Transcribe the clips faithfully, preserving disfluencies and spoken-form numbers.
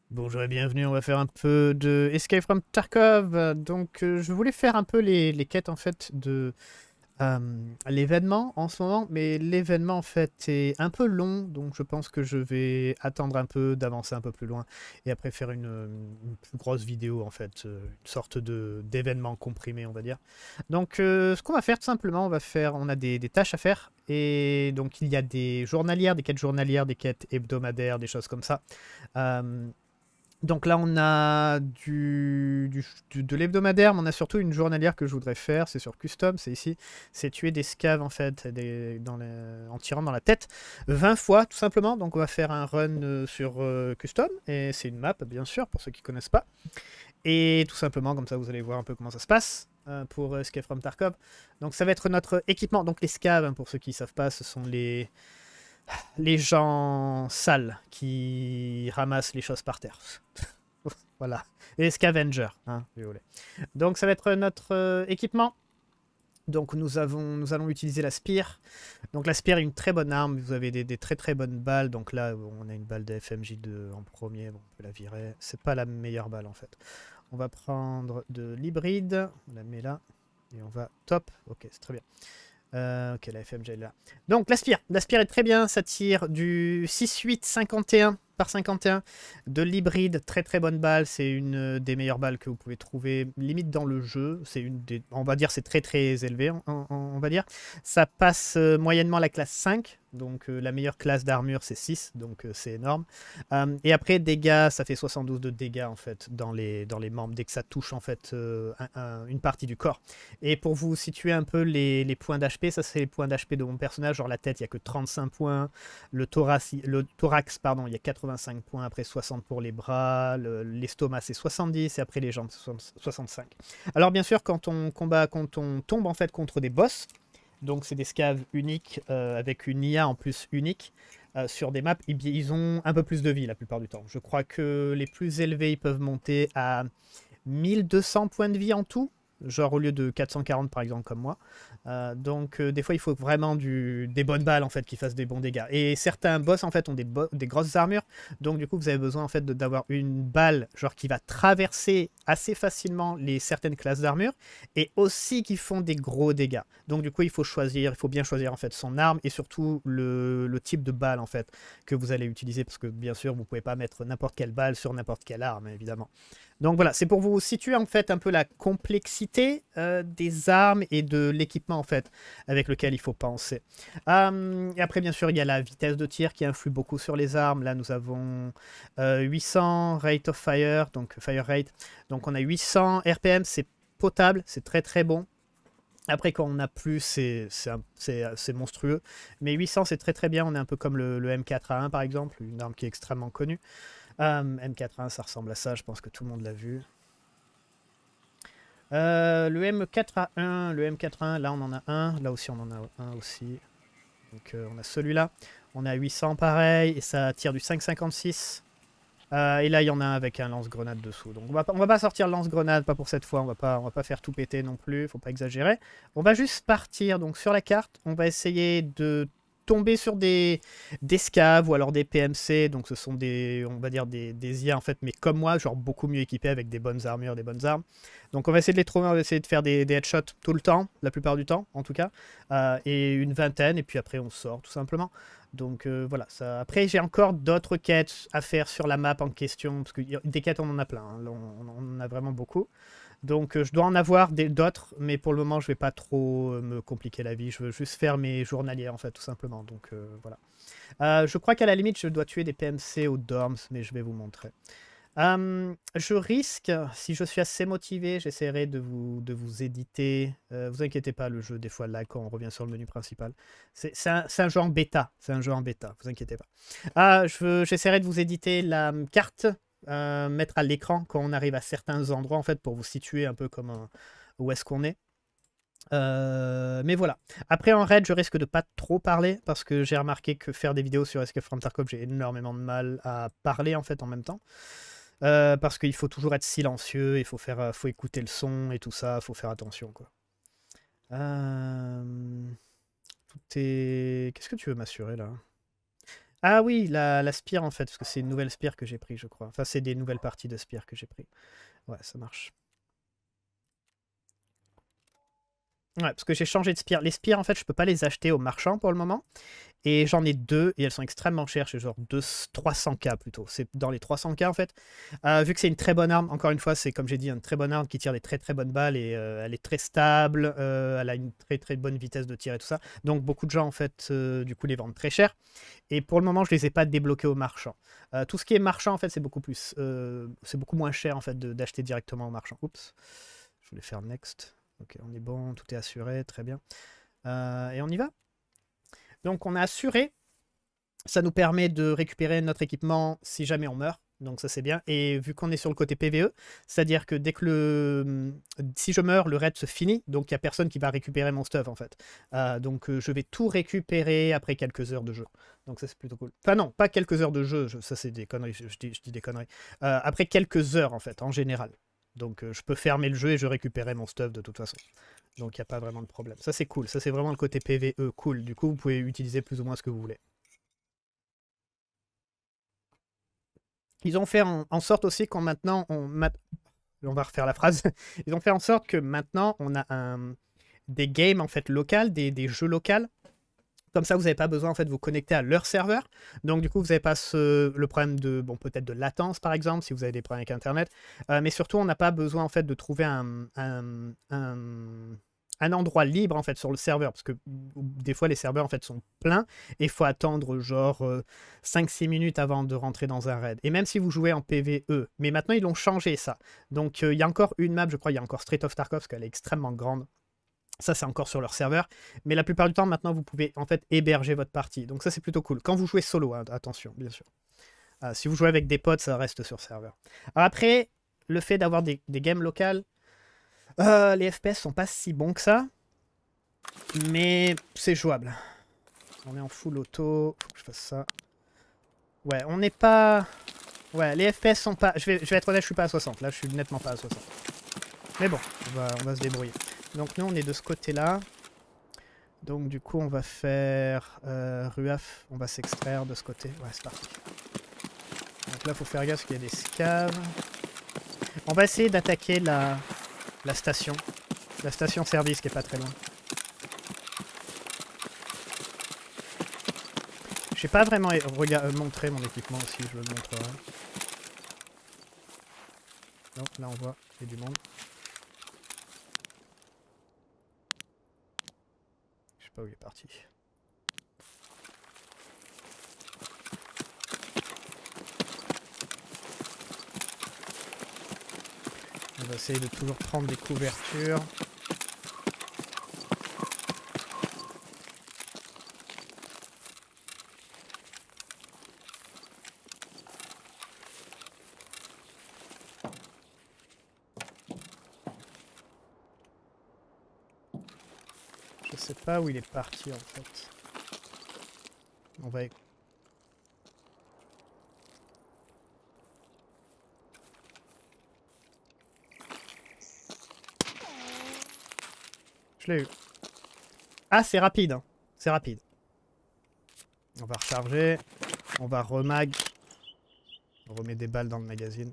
Bonjour et bienvenue, on va faire un peu de Escape from Tarkov. Euh, Donc euh, je voulais faire un peu les, les quêtes en fait de euh, l'événement en ce moment, mais l'événement en fait est un peu long, donc je pense que je vais attendre un peu, d'avancer un peu plus loin et après faire une, une plus grosse vidéo en fait, euh, une sorte de d'événement comprimé on va dire. Donc euh, ce qu'on va faire tout simplement, on va faire, on a des, des tâches à faire et donc il y a des journalières, des quêtes journalières, des quêtes hebdomadaires, des choses comme ça. Euh, donc là, on a du, du- du- de l'hebdomadaire, mais on a surtout une journalière que je voudrais faire. C'est sur Custom, c'est ici. C'est tuer des scaves en fait, des- dans les- en tirant dans la tête vingt fois tout simplement. Donc on va faire un run euh, sur euh, Custom, et c'est une map bien sûr pour ceux qui connaissent pas. Et tout simplement, comme ça vous allez voir un peu comment ça se passe euh, pour Escape from Tarkov. Donc ça va être notre équipement. Donc les scaves, hein, pour ceux qui ne savent pas, ce sont les, les gens sales qui ramassent les choses par terre. Voilà. Les scavengers, hein, si vous voulez. Donc ça va être notre euh, équipement. Donc nous, avons, nous allons utiliser la spire. Donc la spire est une très bonne arme. Vous avez des, des très très bonnes balles. Donc là, on a une balle de F M J deux en premier. Bon, on peut la virer. C'est pas la meilleure balle en fait. On va prendre de l'hybride. On la met là. Et on va top. Ok, c'est très bien. Euh, ok, la F M J est là. Donc, l'Aspire. L'Aspire est très bien. Ça tire du six huit cinquante et un par cinquante et un. De l'hybride, très très bonne balle. C'est une des meilleures balles que vous pouvez trouver, limite dans le jeu. C'est une des, on va dire, c'est très très élevé, on, on- on va dire. Ça passe euh, moyennement la classe cinq. Donc, euh, la meilleure classe d'armure, c'est six. Donc, euh, c'est énorme. Euh, et après, dégâts, ça fait soixante-douze de dégâts, en fait, dans les, dans les membres, dès que ça touche, en fait, euh, un- un- une partie du corps. Et pour vous situer un peu les, les points d'H P, ça c'est les points d'H P de mon personnage. Genre la tête, il n'y a que trente-cinq points. Le thorax, le thorax pardon, il y a quatre-vingt-cinq points. Après soixante pour les bras. Le- L'estomac, c'est soixante-dix. Et après les jambes, c'est soixante-cinq. Alors bien sûr, quand on combat, quand on tombe en fait contre des boss, donc c'est des scaves uniques euh, avec une I A en plus unique. Euh, sur des maps, ils, ils ont un peu plus de vie la plupart du temps. Je crois que les plus élevés, ils peuvent monter à mille deux cents points de vie en tout, genre au lieu de quatre cent quarante par exemple comme moi. Euh, donc euh, des fois il faut vraiment du, des bonnes balles en fait qui fassent des bons dégâts. Et certains boss en fait ont des, bo- des grosses armures, donc du coup vous avez besoin en fait de- d'avoir une balle genre qui va traverser assez facilement les certaines classes d'armure et aussi qui font des gros dégâts. Donc du coup il faut choisir, il faut bien choisir en fait son arme et surtout le, le type de balle en fait que vous allez utiliser parce que bien sûr vous pouvez pas mettre n'importe quelle balle sur n'importe quelle arme évidemment. Donc voilà, c'est pour vous situer en fait un peu la complexité euh, des armes et de l'équipement en fait avec lequel il faut penser. Euh, et après bien sûr il y a la vitesse de tir qui influe beaucoup sur les armes. Là nous avons euh, huit cents rate of fire, donc fire rate. Donc on a huit cents R P M, c'est potable, c'est très très bon. Après, quand on a plus, c'est c'est monstrueux. Mais huit cents, c'est très très bien. On est un peu comme le, le M quatre A un, par exemple, une arme qui est extrêmement connue. Euh, M quatre A un, ça ressemble à ça, je pense que tout le monde l'a vu. Euh, le M quatre A un, le M quatre A un, là on en a un, là aussi on en a un aussi. Donc euh, on a celui-là, on a huit cents pareil, et ça tire du cinq cinquante-six. Euh, et là il y en a un avec un lance-grenade dessous. Donc on va, pas, on va pas sortir le lance-grenade, pas pour cette fois, on va pas, on va pas faire tout péter non plus, faut pas exagérer. On va juste partir donc sur la carte, on va essayer de tomber sur des, des scaves ou alors des P M C, donc ce sont des, on va dire des, des I A en fait, mais comme moi, genre beaucoup mieux équipés avec des bonnes armures, des bonnes armes. Donc on va essayer de les trouver, on va essayer de faire des, des headshots tout le temps, la plupart du temps en tout cas, euh, et une vingtaine, et puis après on sort tout simplement. Donc euh, voilà, ça. Après j'ai encore d'autres quêtes à faire sur la map en question, parce que des quêtes on en a plein, hein. Là, on, on en a vraiment beaucoup. Donc euh, je dois en avoir d'autres, mais pour le moment je vais pas trop euh, me compliquer la vie, je veux juste faire mes journaliers en fait tout simplement. Donc euh, voilà. Euh, je crois qu'à la limite je dois tuer des P M C aux dorms, mais je vais vous montrer. Euh, je risque, si je suis assez motivé, j'essaierai de vous, de vous éditer. Euh, vous inquiétez pas, le jeu des fois lag quand on revient sur le menu principal. C'est un, un jeu en bêta, c'est un jeu en bêta, vous inquiétez pas. Ah, j'essaierai de vous éditer la carte, euh, mettre à l'écran quand on arrive à certains endroits en fait pour vous situer un peu comme un, où est-ce qu'on est. Euh, mais voilà. Après en raid, je risque de pas trop parler parce que j'ai remarqué que faire des vidéos sur Escape from Tarkov, j'ai énormément de mal à parler en fait en même temps. Euh, parce qu'il faut toujours être silencieux, il faut faire, euh, faut écouter le son et tout ça, faut faire attention quoi. Euh, tout est... Qu'est-ce que tu veux m'assurer là? Ah oui, la, la spire en fait, parce que c'est une nouvelle spire que j'ai pris, je crois. Enfin, c'est des nouvelles parties de spire que j'ai pris. Ouais, ça marche. Ouais, parce que j'ai changé de spire. Les spires, en fait, je peux pas les acheter au marchand pour le moment. Et j'en ai deux, et elles sont extrêmement chères. C'est genre deux- trois cents K plutôt. C'est dans les trois cents K en fait. Euh, vu que c'est une très bonne arme, encore une fois, c'est comme j'ai dit, une très bonne arme qui tire des très très bonnes balles et euh, elle est très stable. Euh, elle a une très très bonne vitesse de tir et tout ça. Donc beaucoup de gens en fait, euh, du coup, les vendent très cher. Et pour le moment, je les ai pas débloqués au marchand. Euh, tout ce qui est marchand, en fait, c'est beaucoup plus, euh, c'est beaucoup moins cher en fait de- d'acheter directement au marchand. Oups, je voulais faire next. Ok, on est bon, tout est assuré, très bien. Euh, et on y va. Donc on a assuré. Ça nous permet de récupérer notre équipement si jamais on meurt. Donc ça c'est bien. Et vu qu'on est sur le côté P V E, c'est-à-dire que dès que le... Si je meurs, le raid se finit. Donc il n'y a personne qui va récupérer mon stuff en fait. Euh, donc euh, je vais tout récupérer après quelques heures de jeu. Donc ça c'est plutôt cool. Enfin non, pas quelques heures de jeu. Je... Ça c'est des conneries. Je, je, dis, je dis des conneries. Euh, après quelques heures en fait, en général. Donc euh, je peux fermer le jeu et je récupérerai mon stuff de toute façon. Donc il n'y a pas vraiment de problème. Ça c'est cool. Ça c'est vraiment le côté P V E cool. Du coup vous pouvez utiliser plus ou moins ce que vous voulez. Ils ont fait en, en sorte aussi qu'on maintenant, on, on va refaire la phrase, ils ont fait en sorte que maintenant on a un, des games en fait locales, des, des jeux locaux. Comme ça, vous n'avez pas besoin en fait de vous connecter à leur serveur. Donc du coup, vous n'avez pas ce, le problème de, bon, peut-être de latence par exemple, si vous avez des problèmes avec Internet. Euh, mais surtout, on n'a pas besoin en fait de trouver un, un, un, un endroit libre en fait sur le serveur, parce que des fois les serveurs en fait sont pleins et il faut attendre genre euh, cinq six minutes avant de rentrer dans un raid. Et même si vous jouez en P V E, mais maintenant ils l'ont changé ça. Donc euh, il y a encore une map, je crois, il y a encore Strait of Tarkov parce qu'elle est extrêmement grande. Ça, c'est encore sur leur serveur. Mais la plupart du temps, maintenant, vous pouvez en fait héberger votre partie. Donc ça, c'est plutôt cool. Quand vous jouez solo, hein, attention, bien sûr. Euh, si vous jouez avec des potes, ça reste sur serveur. Alors après, le fait d'avoir des, des games locales, euh, les F P S sont pas si bons que ça. Mais c'est jouable. On est en full auto. Faut que je fasse ça. Ouais, on n'est pas... Ouais, les F P S sont pas... Je vais, je vais être honnête, je suis pas à soixante. Là, je suis nettement pas à soixante. Mais bon, on va, on va se débrouiller. Donc nous, on est de ce côté-là. Donc du coup on va faire euh, Ruaf, on va s'extraire de ce côté. Ouais, c'est parti. Donc là il faut faire gaffe parce qu'il y a des scaves. On va essayer d'attaquer la, la station. La station service qui est pas très loin. J'ai pas vraiment montré mon équipement aussi, je le montrerai. Non, là on voit, il y a du monde. Je sais pas où il est parti. On va essayer de toujours prendre des couvertures. Je sais pas où il est parti en fait. On va... Je l'ai eu. Ah, c'est rapide. Hein. C'est rapide. On va recharger. On va remag. On remet des balles dans le magazine.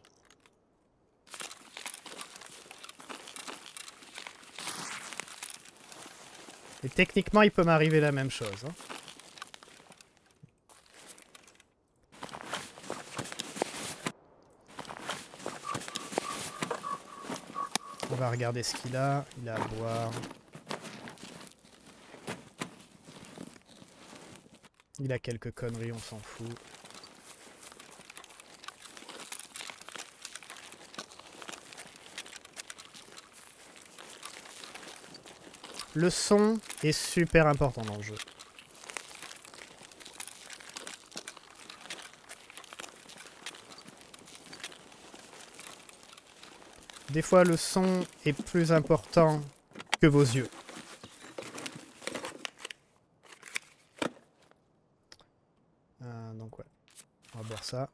Et techniquement, il peut m'arriver la même chose. Hein. On va regarder ce qu'il a. Il a à boire. Il a quelques conneries, on s'en fout. Le son est super important dans le jeu. Des fois, le son est plus important que vos yeux. Euh, donc ouais, on va boire ça.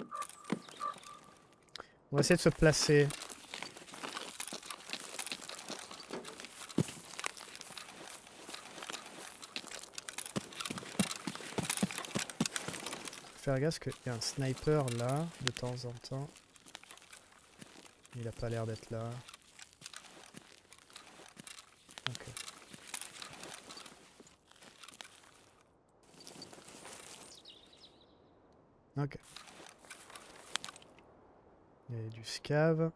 On va essayer de se placer. Faire gaffe qu'il y a un sniper là, de temps en temps. Il a pas l'air d'être là. Ok. Ok. Il y a du scav.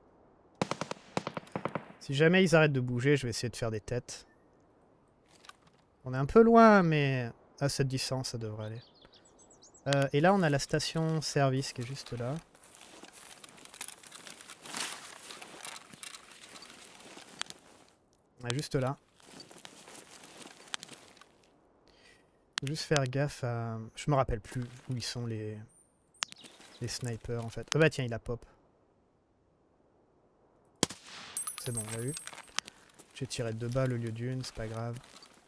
Si jamais ils arrêtent de bouger, je vais essayer de faire des têtes. On est un peu loin, mais à cette distance, ça devrait aller. Euh, et là, on a la station service qui est juste là. On est juste là. Faut juste faire gaffe à... Je me rappelle plus où ils sont les... les snipers en fait. Oh bah tiens, il a pop. C'est bon, on l'a eu. J'ai tiré deux balles au lieu d'une, c'est pas grave.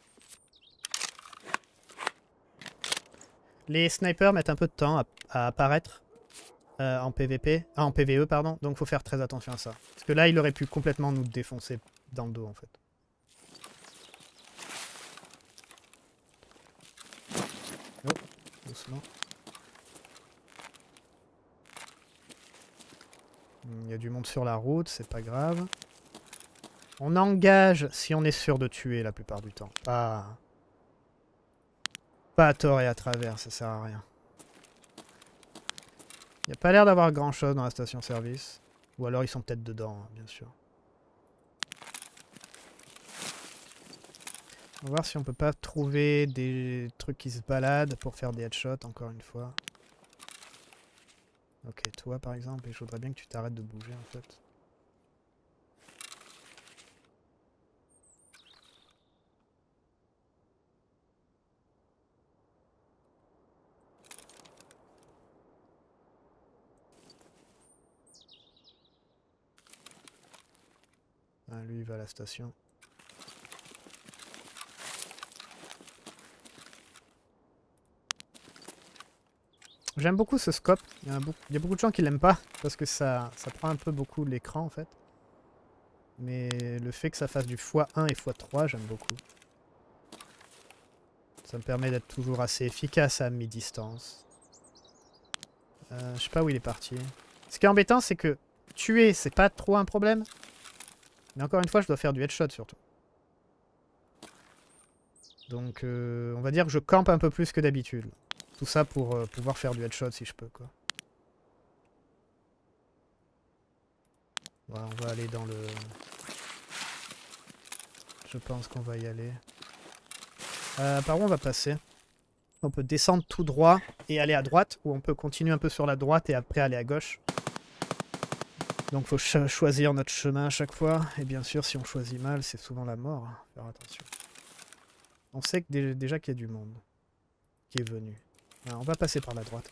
Les snipers mettent un peu de temps à, à apparaître euh, en P V P, ah, en P V E pardon, donc faut faire très attention à ça. Parce que là, il aurait pu complètement nous défoncer dans le dos en fait. Oh, doucement. Il y a du monde sur la route, c'est pas grave. On engage si on est sûr de tuer la plupart du temps. Pas, pas à tort et à travers, ça sert à rien. Il n'y a pas l'air d'avoir grand chose dans la station service. Ou alors ils sont peut-être dedans, hein, bien sûr. On va voir si on peut pas trouver des trucs qui se baladent pour faire des headshots, encore une fois. Ok, toi par exemple, et je voudrais bien que tu t'arrêtes de bouger en fait. Ah, lui il va à la station. J'aime beaucoup ce scope. Il y, a beaucoup, il y a beaucoup de gens qui l'aiment pas parce que ça, ça prend un peu beaucoup l'écran en fait. Mais le fait que ça fasse du fois un et fois trois, j'aime beaucoup. Ça me permet d'être toujours assez efficace à mi-distance. Euh, je sais pas où il est parti. Ce qui est embêtant, c'est que tuer, c'est pas trop un problème. Mais encore une fois, je dois faire du headshot surtout. Donc, euh, on va dire que je campe un peu plus que d'habitude. Tout ça pour euh, pouvoir faire du headshot si je peux, quoi. Voilà, on va aller dans le... Je pense qu'on va y aller. Euh, par où on va passer? On peut descendre tout droit et aller à droite, ou on peut continuer un peu sur la droite et après aller à gauche. Donc faut cho choisir notre chemin à chaque fois. Et bien sûr, si on choisit mal, c'est souvent la mort. Faire attention. On sait que dé déjà qu'il y a du monde qui est venu. Alors, on va passer par la droite.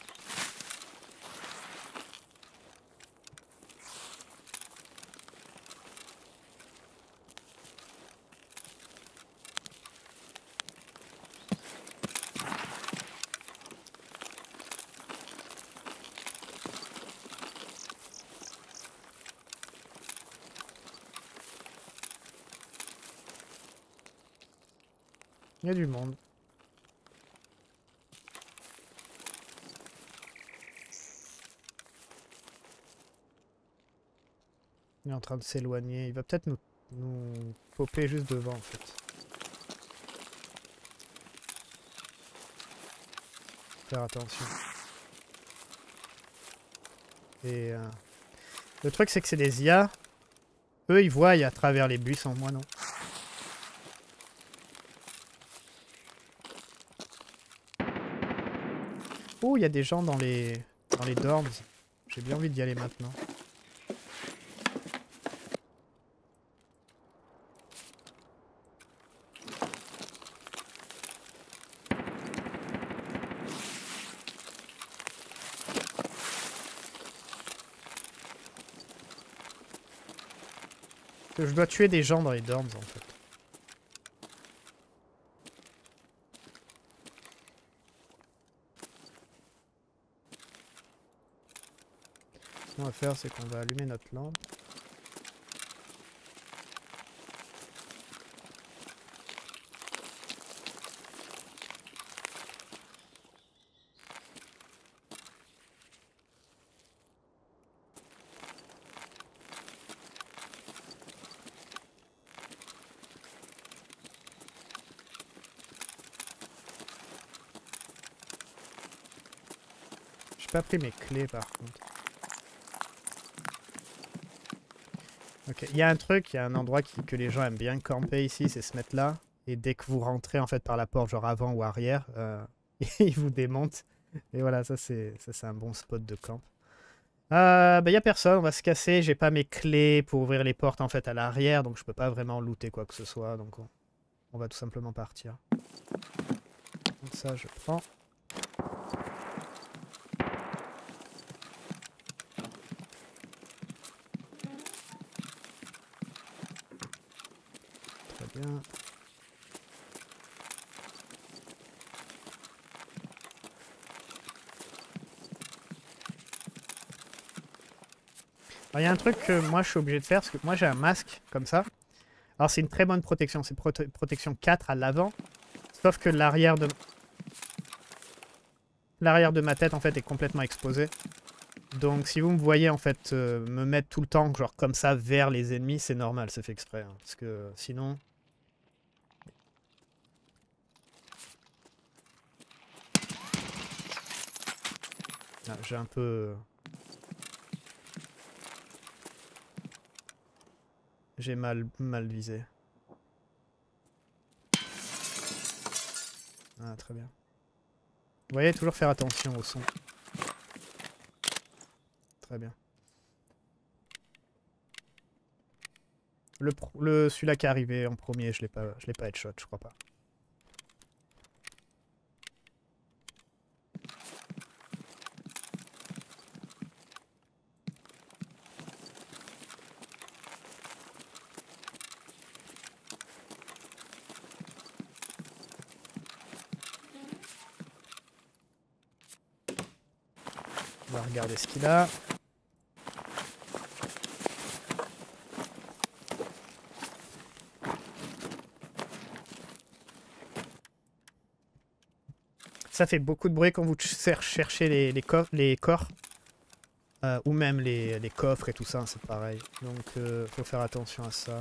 Il y a du monde. Il est en train de s'éloigner. Il va peut-être nous, nous popper juste devant en fait. Faire attention. Et euh, le truc c'est que c'est des I A. Eux ils voient à travers les buissons, moi non. Oh, il y a des gens dans les dans les dorms. J'ai bien envie d'y aller maintenant. Je dois tuer des gens dans les dorms en fait. Ce qu'on va faire, c'est qu'on va allumer notre lampe. J'ai pas pris mes clés par contre. Ok, il y a un truc, il y a un endroit qui, que les gens aiment bien camper ici, c'est se mettre là. Et dès que vous rentrez en fait par la porte, genre avant ou arrière, euh, ils vous démontent. Et voilà, ça c'est un bon spot de camp. Euh, bah, y a personne, on va se casser. J'ai pas mes clés pour ouvrir les portes en fait à l'arrière, donc je peux pas vraiment looter quoi que ce soit. Donc on, on va tout simplement partir. Donc ça, je prends. Très bien. Il y a un truc que moi je suis obligé de faire, parce que moi j'ai un masque comme ça. Alors c'est une très bonne protection, c'est prote protection quatre à l'avant. Sauf que l'arrière de... L'arrière de ma tête en fait est complètement exposé. Donc si vous me voyez en fait euh, me mettre tout le temps genre comme ça vers les ennemis, c'est normal, c'est fait exprès. Hein, parce que sinon... Ah, j'ai un peu... J'ai mal, mal visé. Ah, très bien. Vous voyez, toujours faire attention au son. Très bien. Le, le celui-là qui est arrivé en premier, je l'ai pas, je l'ai pas headshot, je crois pas. On va regarder ce qu'il a. Ça fait beaucoup de bruit quand vous cherchez les, les, co les corps. Euh, ou même les, les coffres et tout ça, c'est pareil. Donc euh, faut faire attention à ça.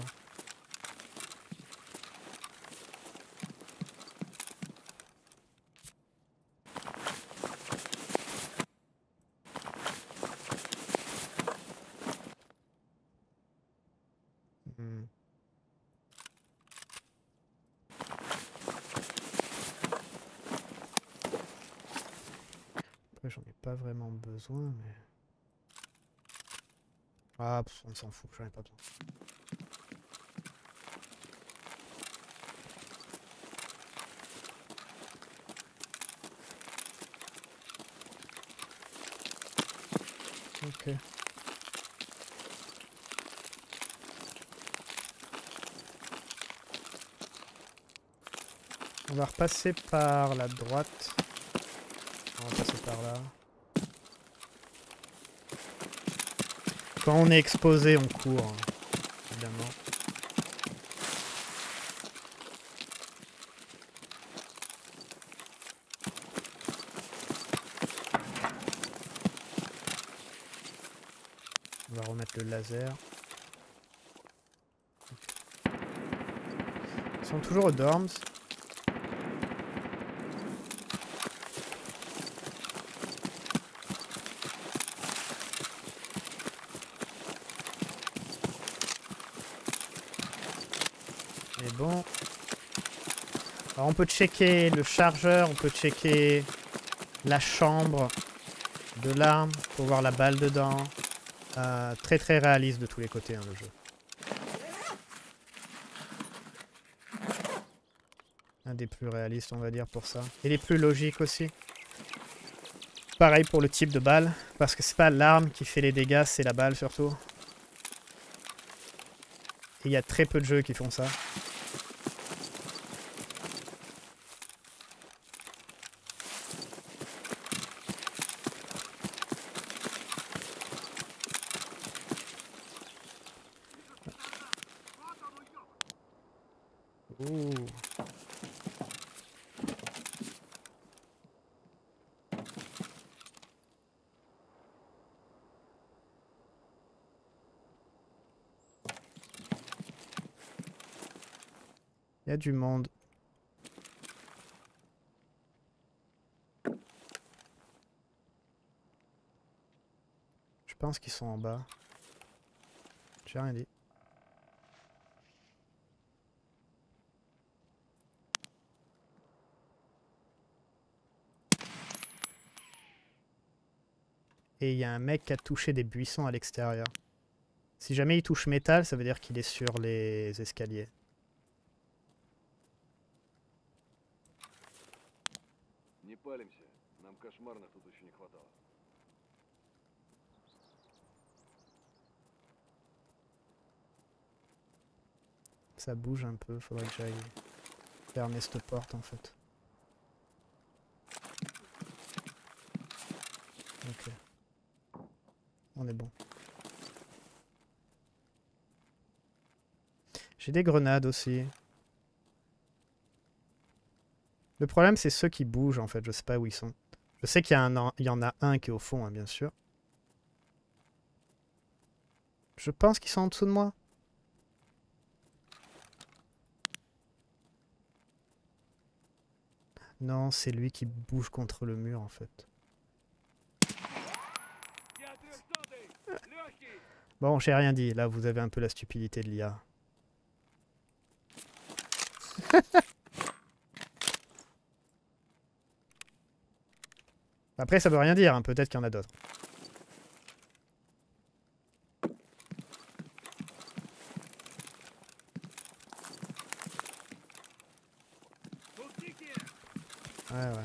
Hmm. Après j'en ai pas vraiment besoin, mais... Ah, pff, on s'en fout, j'en ai pas besoin. Ok. On va repasser par la droite. On va passer par là. Quand on est exposé, on court, hein, évidemment. On va remettre le laser. Ils sont toujours aux dorms. Mais bon. Alors on peut checker le chargeur, on peut checker la chambre de l'arme pour voir la balle dedans. Euh, très très réaliste de tous les côtés hein, le jeu. Un des plus réalistes on va dire pour ça. Et les plus logiques aussi. Pareil pour le type de balle. Parce que c'est pas l'arme qui fait les dégâts, c'est la balle surtout. Et il y a très peu de jeux qui font ça. Ouh. Il y a du monde. pense qu'ils sont en bas. J'ai rien dit. Et il y a un mec qui a touché des buissons à l'extérieur. Si jamais il touche métal, ça veut dire qu'il est sur les escaliers. Ça bouge un peu, faudrait que j'aille fermer cette porte en fait. Ok. On est bon. J'ai des grenades aussi. Le problème c'est ceux qui bougent en fait, je sais pas où ils sont. Je sais qu'il y, y en a un qui est au fond, hein, bien sûr. Je pense qu'ils sont en dessous de moi. Non, c'est lui qui bouge contre le mur en fait. Bon, j'ai rien dit. Là, vous avez un peu la stupidité de l'I A. Après, ça veut rien dire. Hein. Peut-être qu'il y en a d'autres. Ouais, ouais.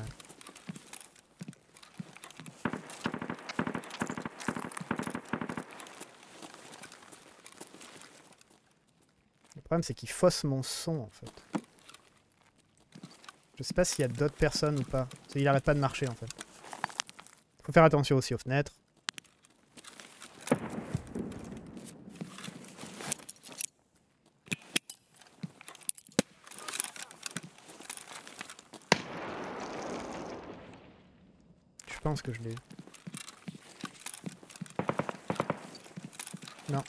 Le problème, c'est qu'il fausse mon son, en fait. Je sais pas s'il y a d'autres personnes ou pas. Il arrête pas de marcher, en fait. Faut faire attention aussi aux fenêtres. Je pense que je l'ai eu. Non.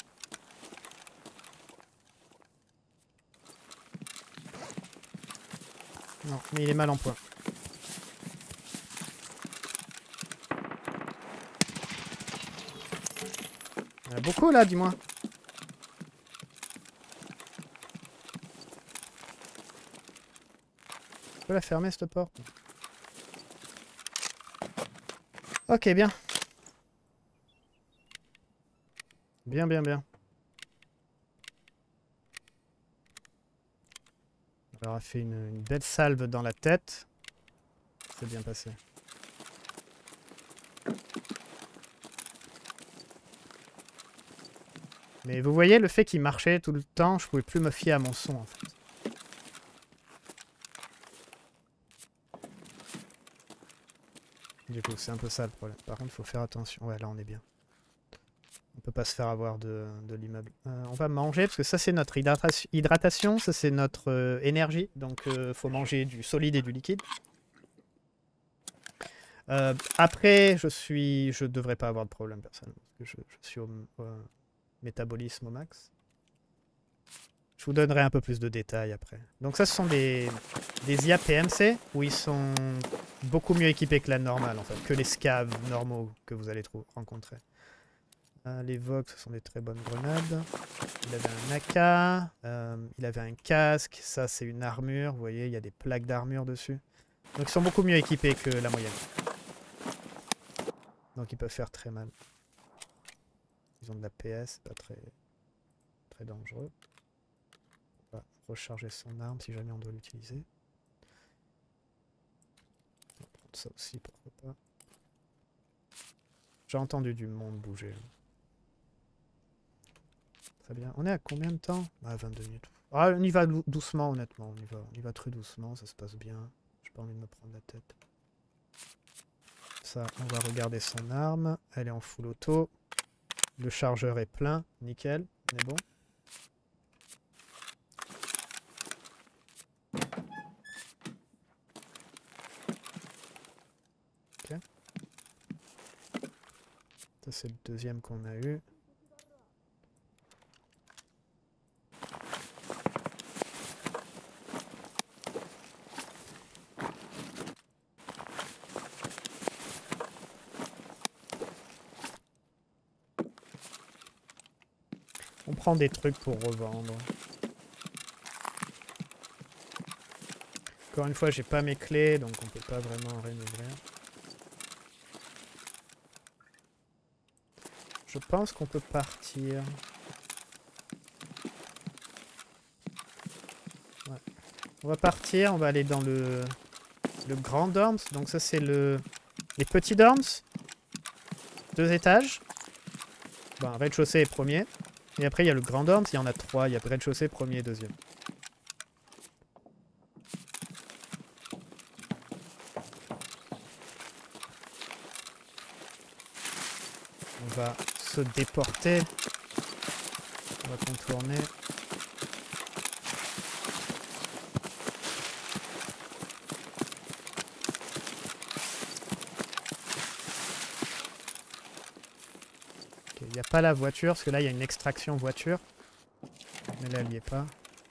Non, mais il est mal en point. Il y en a beaucoup là, dis-moi. Je peux la fermer cette porte? Ok, bien. Bien, bien, bien. On leur a fait une, une belle salve dans la tête. C'est bien passé. Mais vous voyez, le fait qu'il marchait tout le temps, je pouvais plus me fier à mon son en fait. Du coup, c'est un peu ça le problème. Par contre, il faut faire attention. Ouais, là, on est bien. On peut pas se faire avoir de, de l'immeuble. Euh, on va manger, parce que ça, c'est notre hydratation. hydratation ça, c'est notre euh, énergie. Donc, il euh, faut manger du solide et du liquide. Euh, après, je suis, je devrais pas avoir de problème personnellement. Parce que je, je suis au, au métabolisme au max. Je vous donnerai un peu plus de détails après. Donc ça, ce sont des, des I A P M C où ils sont beaucoup mieux équipés que la normale, en fait, que les scaves normaux que vous allez rencontrer. Euh, les Vox, ce sont des très bonnes grenades. Il avait un A K, euh, il avait un casque, ça c'est une armure, vous voyez, il y a des plaques d'armure dessus. Donc ils sont beaucoup mieux équipés que la moyenne. Donc ils peuvent faire très mal. Ils ont de la P S, pas très, très dangereux. On va recharger son arme si jamais on doit l'utiliser. On va prendre ça aussi, pourquoi pas. J'ai entendu du monde bouger. Très bien. On est à combien de temps? Ah, vingt-deux minutes. Ah, on y va doucement, honnêtement. On y va, on y va très doucement, ça se passe bien. J'ai pas envie de me prendre la tête. Ça, on va regarder son arme. Elle est en full auto. Le chargeur est plein. Nickel. On est bon. Ok. Ça, c'est le deuxième qu'on a eu. On prend des trucs pour revendre. Encore une fois, j'ai pas mes clés, donc on peut pas vraiment rien ouvrir. Je pense qu'on peut partir. Ouais. On va partir, on va aller dans le, le grand dorms. Donc ça c'est le les petits dorms. Deux étages. Bon, rez-de-chaussée et premier. Et après il y a le grand dorms, il y en a trois. Il y a rez-de-chaussée, premier et deuxième. On va se déporter. On va contourner. Il n'y a pas la voiture, parce que là il y a une extraction voiture. Mais là elle n'y est pas.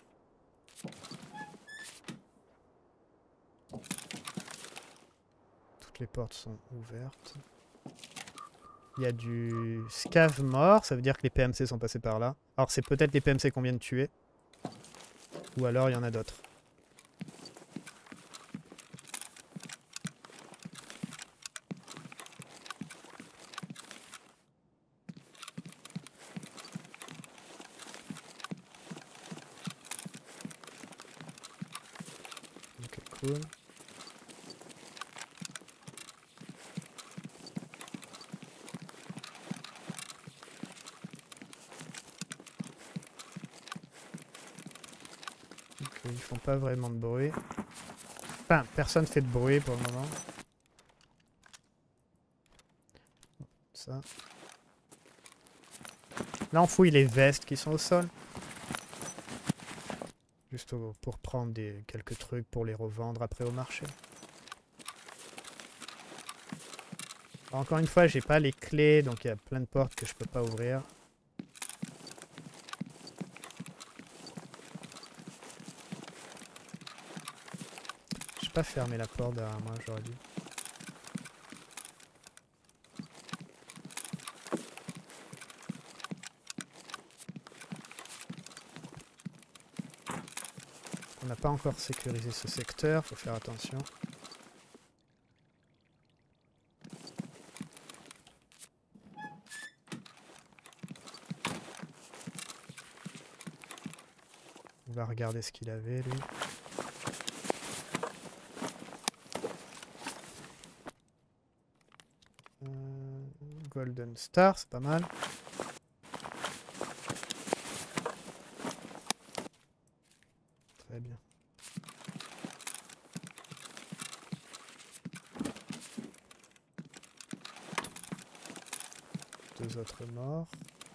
Toutes les portes sont ouvertes. Il y a du scav mort, ça veut dire que les P M C sont passés par là. Alors c'est peut-être les P M C qu'on vient de tuer. Ou alors il y en a d'autres. Ok, cool. Ils font pas vraiment de bruit. Enfin, personne fait de bruit pour le moment. Ça. Là, on fouille les vestes qui sont au sol. Juste au, pour prendre des, quelques trucs pour les revendre après au marché. Alors, encore une fois, j'ai pas les clés, donc il y a plein de portes que je peux pas ouvrir. J'ai pas fermé la porte derrière moi, j'aurais dû. On n'a pas encore sécurisé ce secteur, faut faire attention. On va regarder ce qu'il avait lui. Euh, Golden Star, c'est pas mal. Très bien. Deux autres morts.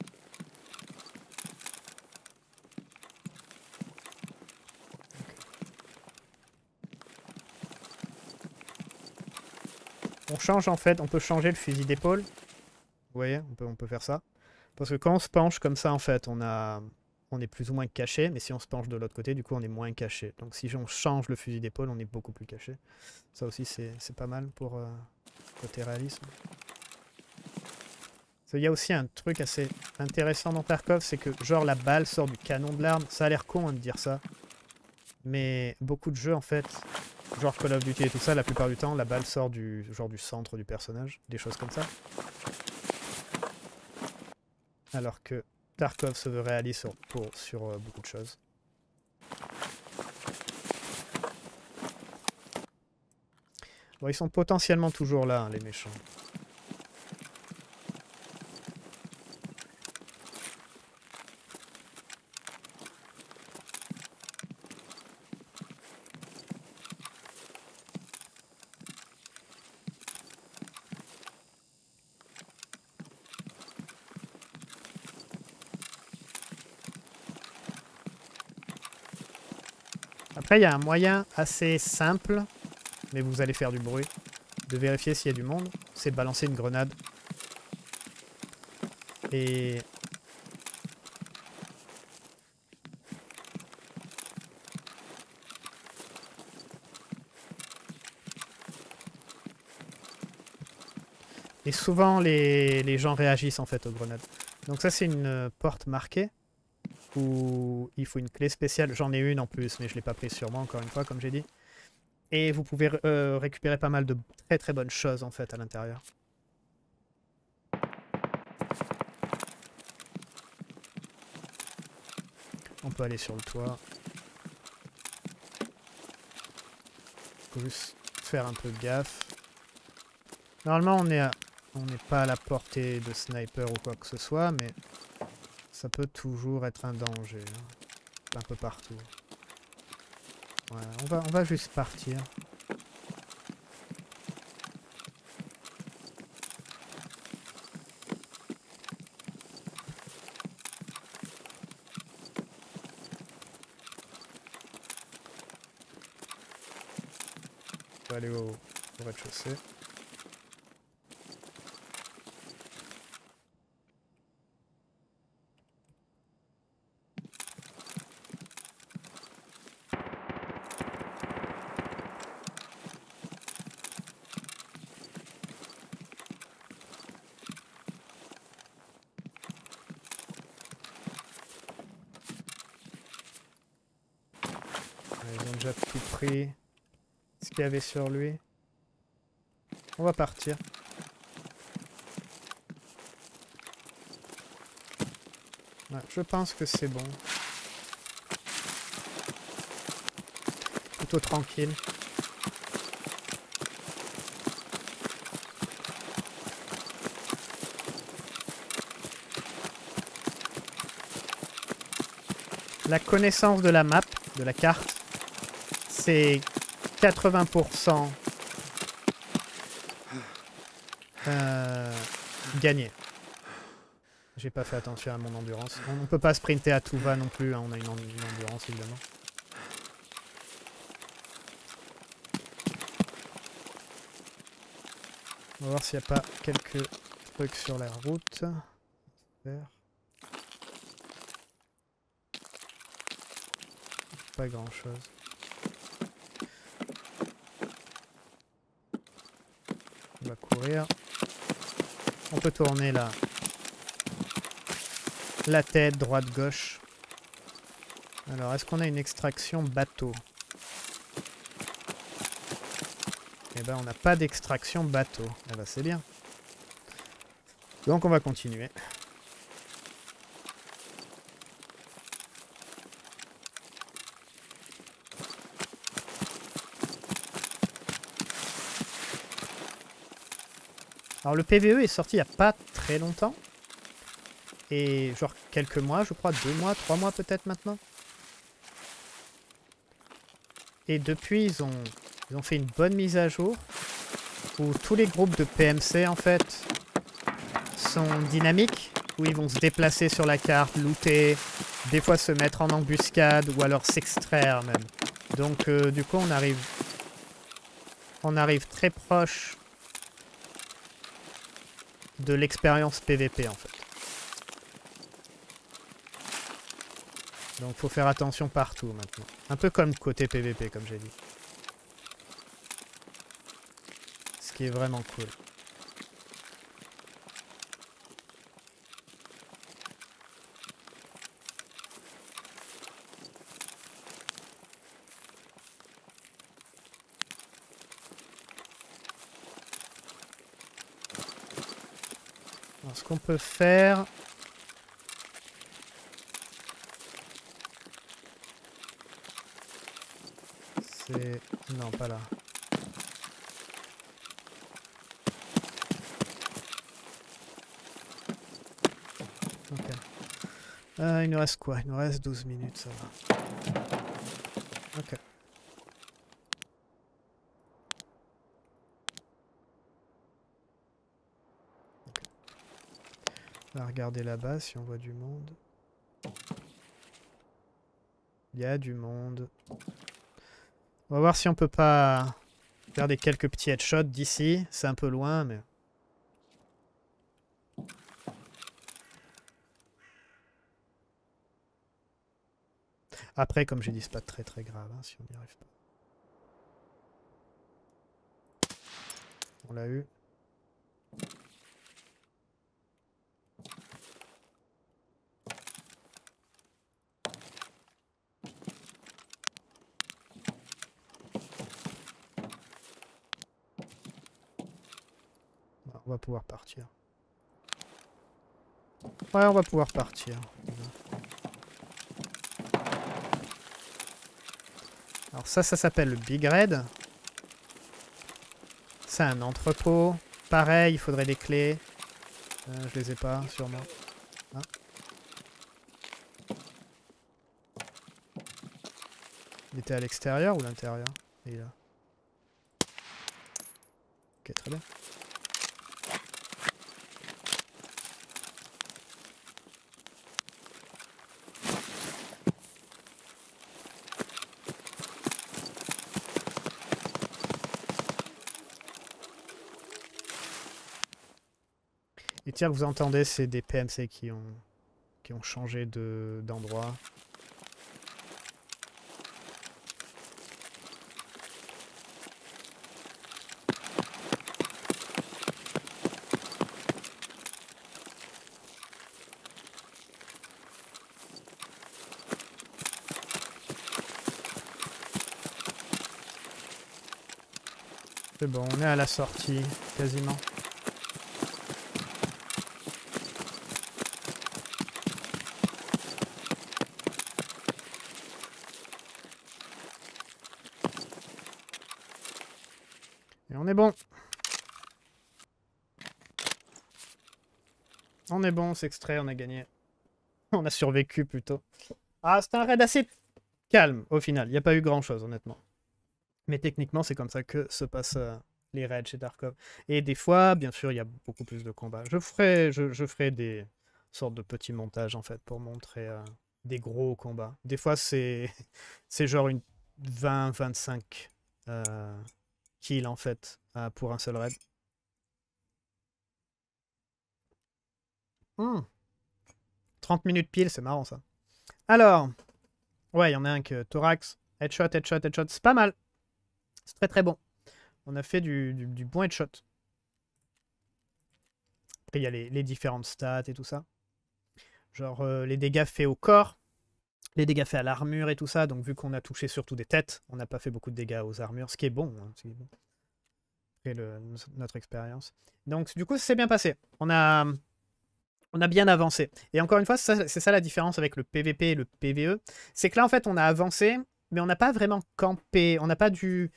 On change en fait, on peut changer le fusil d'épaule. Vous voyez, on peut, on peut faire ça. Parce que quand on se penche comme ça, en fait, on, a, on est plus ou moins caché. Mais si on se penche de l'autre côté, du coup, on est moins caché. Donc si on change le fusil d'épaule, on est beaucoup plus caché. Ça aussi, c'est pas mal pour euh, côté réalisme. Il y a aussi un truc assez intéressant dans Tarkov, c'est que genre la balle sort du canon de l'arme. Ça a l'air con hein, de dire ça. Mais beaucoup de jeux, en fait, genre Call of Duty et tout ça, la plupart du temps, la balle sort du genre du centre du personnage, des choses comme ça. Alors que Tarkov se veut réaliste sur, pour, sur euh, beaucoup de choses. Bon, ils sont potentiellement toujours là, hein, les méchants. Après, il y a un moyen assez simple, mais vous allez faire du bruit, de vérifier s'il y a du monde, c'est de balancer une grenade. Et... Et souvent, les, les gens réagissent en fait aux grenades. Donc ça, c'est une porte marquée. où il faut une clé spéciale. J'en ai une en plus, mais je ne l'ai pas prise sur moi, encore une fois, comme j'ai dit. Et vous pouvez euh, récupérer pas mal de très très bonnes choses, en fait, à l'intérieur. On peut aller sur le toit. Faut juste faire un peu gaffe. Normalement, on est à... on n'est pas à la portée de sniper ou quoi que ce soit, mais ça peut toujours être un danger. Hein. Un peu partout. Ouais, on va, on va juste partir. On va aller au, au rez-de-chaussée. Ils ont déjà tout pris. Ce qu'il y avait sur lui. On va partir. Ouais, je pense que c'est bon. Plutôt tranquille. La connaissance de la map, de la carte, c'est quatre-vingts pour cent euh, gagné. J'ai pas fait attention à mon endurance. On ne peut pas sprinter à tout va non plus, hein. On a une, une endurance évidemment. On va voir s'il n'y a pas quelques trucs sur la route. Pas grand chose. On va courir. On peut tourner là. La tête, droite, gauche. Alors, est-ce qu'on a une extraction bateau? Eh ben, on n'a pas d'extraction bateau. Eh ben, c'est bien. Donc, on va continuer. Alors, le P V E est sorti il n'y a pas très longtemps. Et genre quelques mois, je crois, deux mois, trois mois peut-être maintenant. Et depuis, ils ont, ils ont fait une bonne mise à jour où tous les groupes de P M C, en fait, sont dynamiques, où ils vont se déplacer sur la carte, looter, des fois se mettre en embuscade ou alors s'extraire même. Donc, euh, du coup, on arrive, on arrive très proche de l'expérience P V P, en fait. Donc faut faire attention partout maintenant. Un peu comme côté P V P, comme j'ai dit. Ce qui est vraiment cool. Alors, ce qu'on peut faire... c'est... non, pas là. Ok. Euh, il nous reste quoi? Il nous reste douze minutes, ça va. Ok. Ok. On va regarder là-bas si on voit du monde. Il y a du monde. On va voir si on peut pas faire des quelques petits headshots d'ici. C'est un peu loin, mais... Après, comme j'ai dit, c'est pas très très grave hein, si on n'y arrive pas. On l'a eu. On va pouvoir partir. Ouais, on va pouvoir partir. Alors ça, ça s'appelle le Big Red. C'est un entrepôt. Pareil, il faudrait des clés. Euh, je les ai pas, sûrement. Hein, il était à l'extérieur ou l'intérieur? Il est là. Ok, très bien. Les tirs que vous entendez, c'est des P M C qui ont, qui ont changé de, d'endroit. C'est bon, on est à la sortie, quasiment. Et on est bon. On est bon, on s'extrait, on a gagné. On a survécu plutôt. Ah, c'était un raid assez calme au final. Il n'y a pas eu grand chose, honnêtement. Mais techniquement, c'est comme ça que se passent euh, les raids chez Tarkov. Et des fois, bien sûr, il y a beaucoup plus de combats. Je ferai, je, je ferai des sortes de petits montages, en fait, pour montrer euh, des gros combats. Des fois, c'est c'est genre une vingt vingt-cinq euh, kills, en fait, euh, pour un seul raid. Hmm. trente minutes pile, c'est marrant, ça. Alors, ouais, il y en a un que thorax, headshot, headshot, headshot, c'est pas mal. C'est très très bon. On a fait du, du, du bon headshot. Après, il y a les, les différentes stats et tout ça. Genre euh, les dégâts faits au corps, les dégâts faits à l'armure et tout ça. Donc vu qu'on a touché surtout des têtes, on n'a pas fait beaucoup de dégâts aux armures, ce qui est bon. Hein, ce qui est bon. Après le, notre expérience. Donc du coup, ça s'est bien passé. On a, on a bien avancé. Et encore une fois, c'est ça la différence avec le P V P et le P V E. C'est que là, en fait, on a avancé, mais on n'a pas vraiment campé. On n'a pas dû...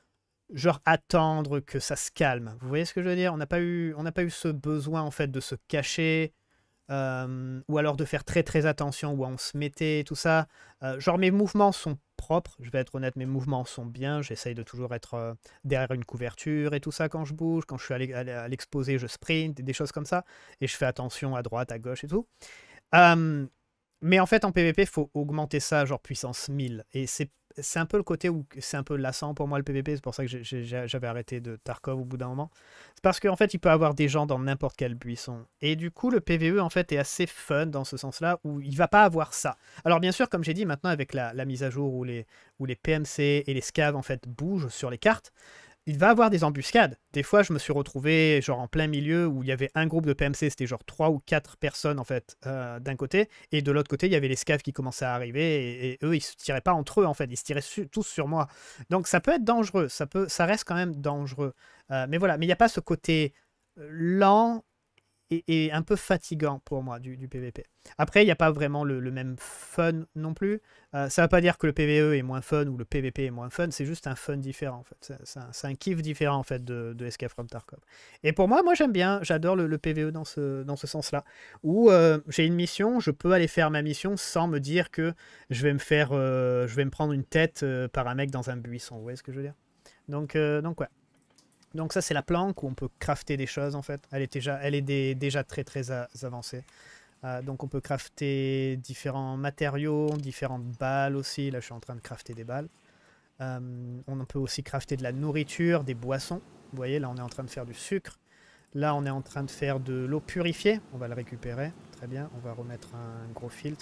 genre attendre que ça se calme. Vous voyez ce que je veux dire? On n'a pas eu, on n'a pas eu ce besoin en fait de se cacher euh, ou alors de faire très très attention où on se mettait, tout ça. Euh, genre mes mouvements sont propres, je vais être honnête, mes mouvements sont bien. J'essaye de toujours être euh, derrière une couverture et tout ça quand je bouge. Quand je suis à l'exposé, je sprint, des choses comme ça. Et je fais attention à droite, à gauche et tout. Euh, mais en fait, en P V P, il faut augmenter ça, genre puissance mille. Et c'est un peu le côté où c'est un peu lassant pour moi le P V P. C'est pour ça que j'avais arrêté de Tarkov au bout d'un moment. C'est parce qu'en fait, il peut avoir des gens dans n'importe quel buisson. Et du coup, le P V E, en fait, est assez fun dans ce sens-là, où il va pas avoir ça. Alors, bien sûr, comme j'ai dit, maintenant, avec la, la mise à jour où les, où les P M C et les scavs, en fait, bougent sur les cartes, il va avoir des embuscades. Des fois, je me suis retrouvé genre en plein milieu où il y avait un groupe de P M C, c'était genre trois ou quatre personnes en fait euh, d'un côté, et de l'autre côté, il y avait les scavs qui commençaient à arriver, et, et eux, ils se tiraient pas entre eux en fait, ils se tiraient su tous sur moi. Donc ça peut être dangereux, ça, peut, ça reste quand même dangereux. Euh, mais voilà, mais il n'y a pas ce côté lent et, et un peu fatigant pour moi du, du P V P. Après, il n'y a pas vraiment le, le même fun non plus. Euh, ça ne veut pas dire que le P V E est moins fun ou le P V P est moins fun, c'est juste un fun différent en fait. C'est un, un kiff différent en fait de, de Escape from Tarkov. Et pour moi, moi j'aime bien, j'adore le, le P V E dans ce, dans ce sens-là. Où euh, j'ai une mission, je peux aller faire ma mission sans me dire que je vais me faire, euh, je vais me prendre une tête euh, par un mec dans un buisson. Vous voyez ce que je veux dire? Donc, euh, donc ouais. Donc ça c'est la planque où on peut crafter des choses en fait. Elle est déjà, elle est des, déjà très très avancée. Euh, donc on peut crafter différents matériaux, différentes balles aussi. Là je suis en train de crafter des balles. Euh, on peut aussi crafter de la nourriture, des boissons. Vous voyez là on est en train de faire du sucre. Là on est en train de faire de l'eau purifiée. On va le récupérer. Très bien. On va remettre un gros filtre.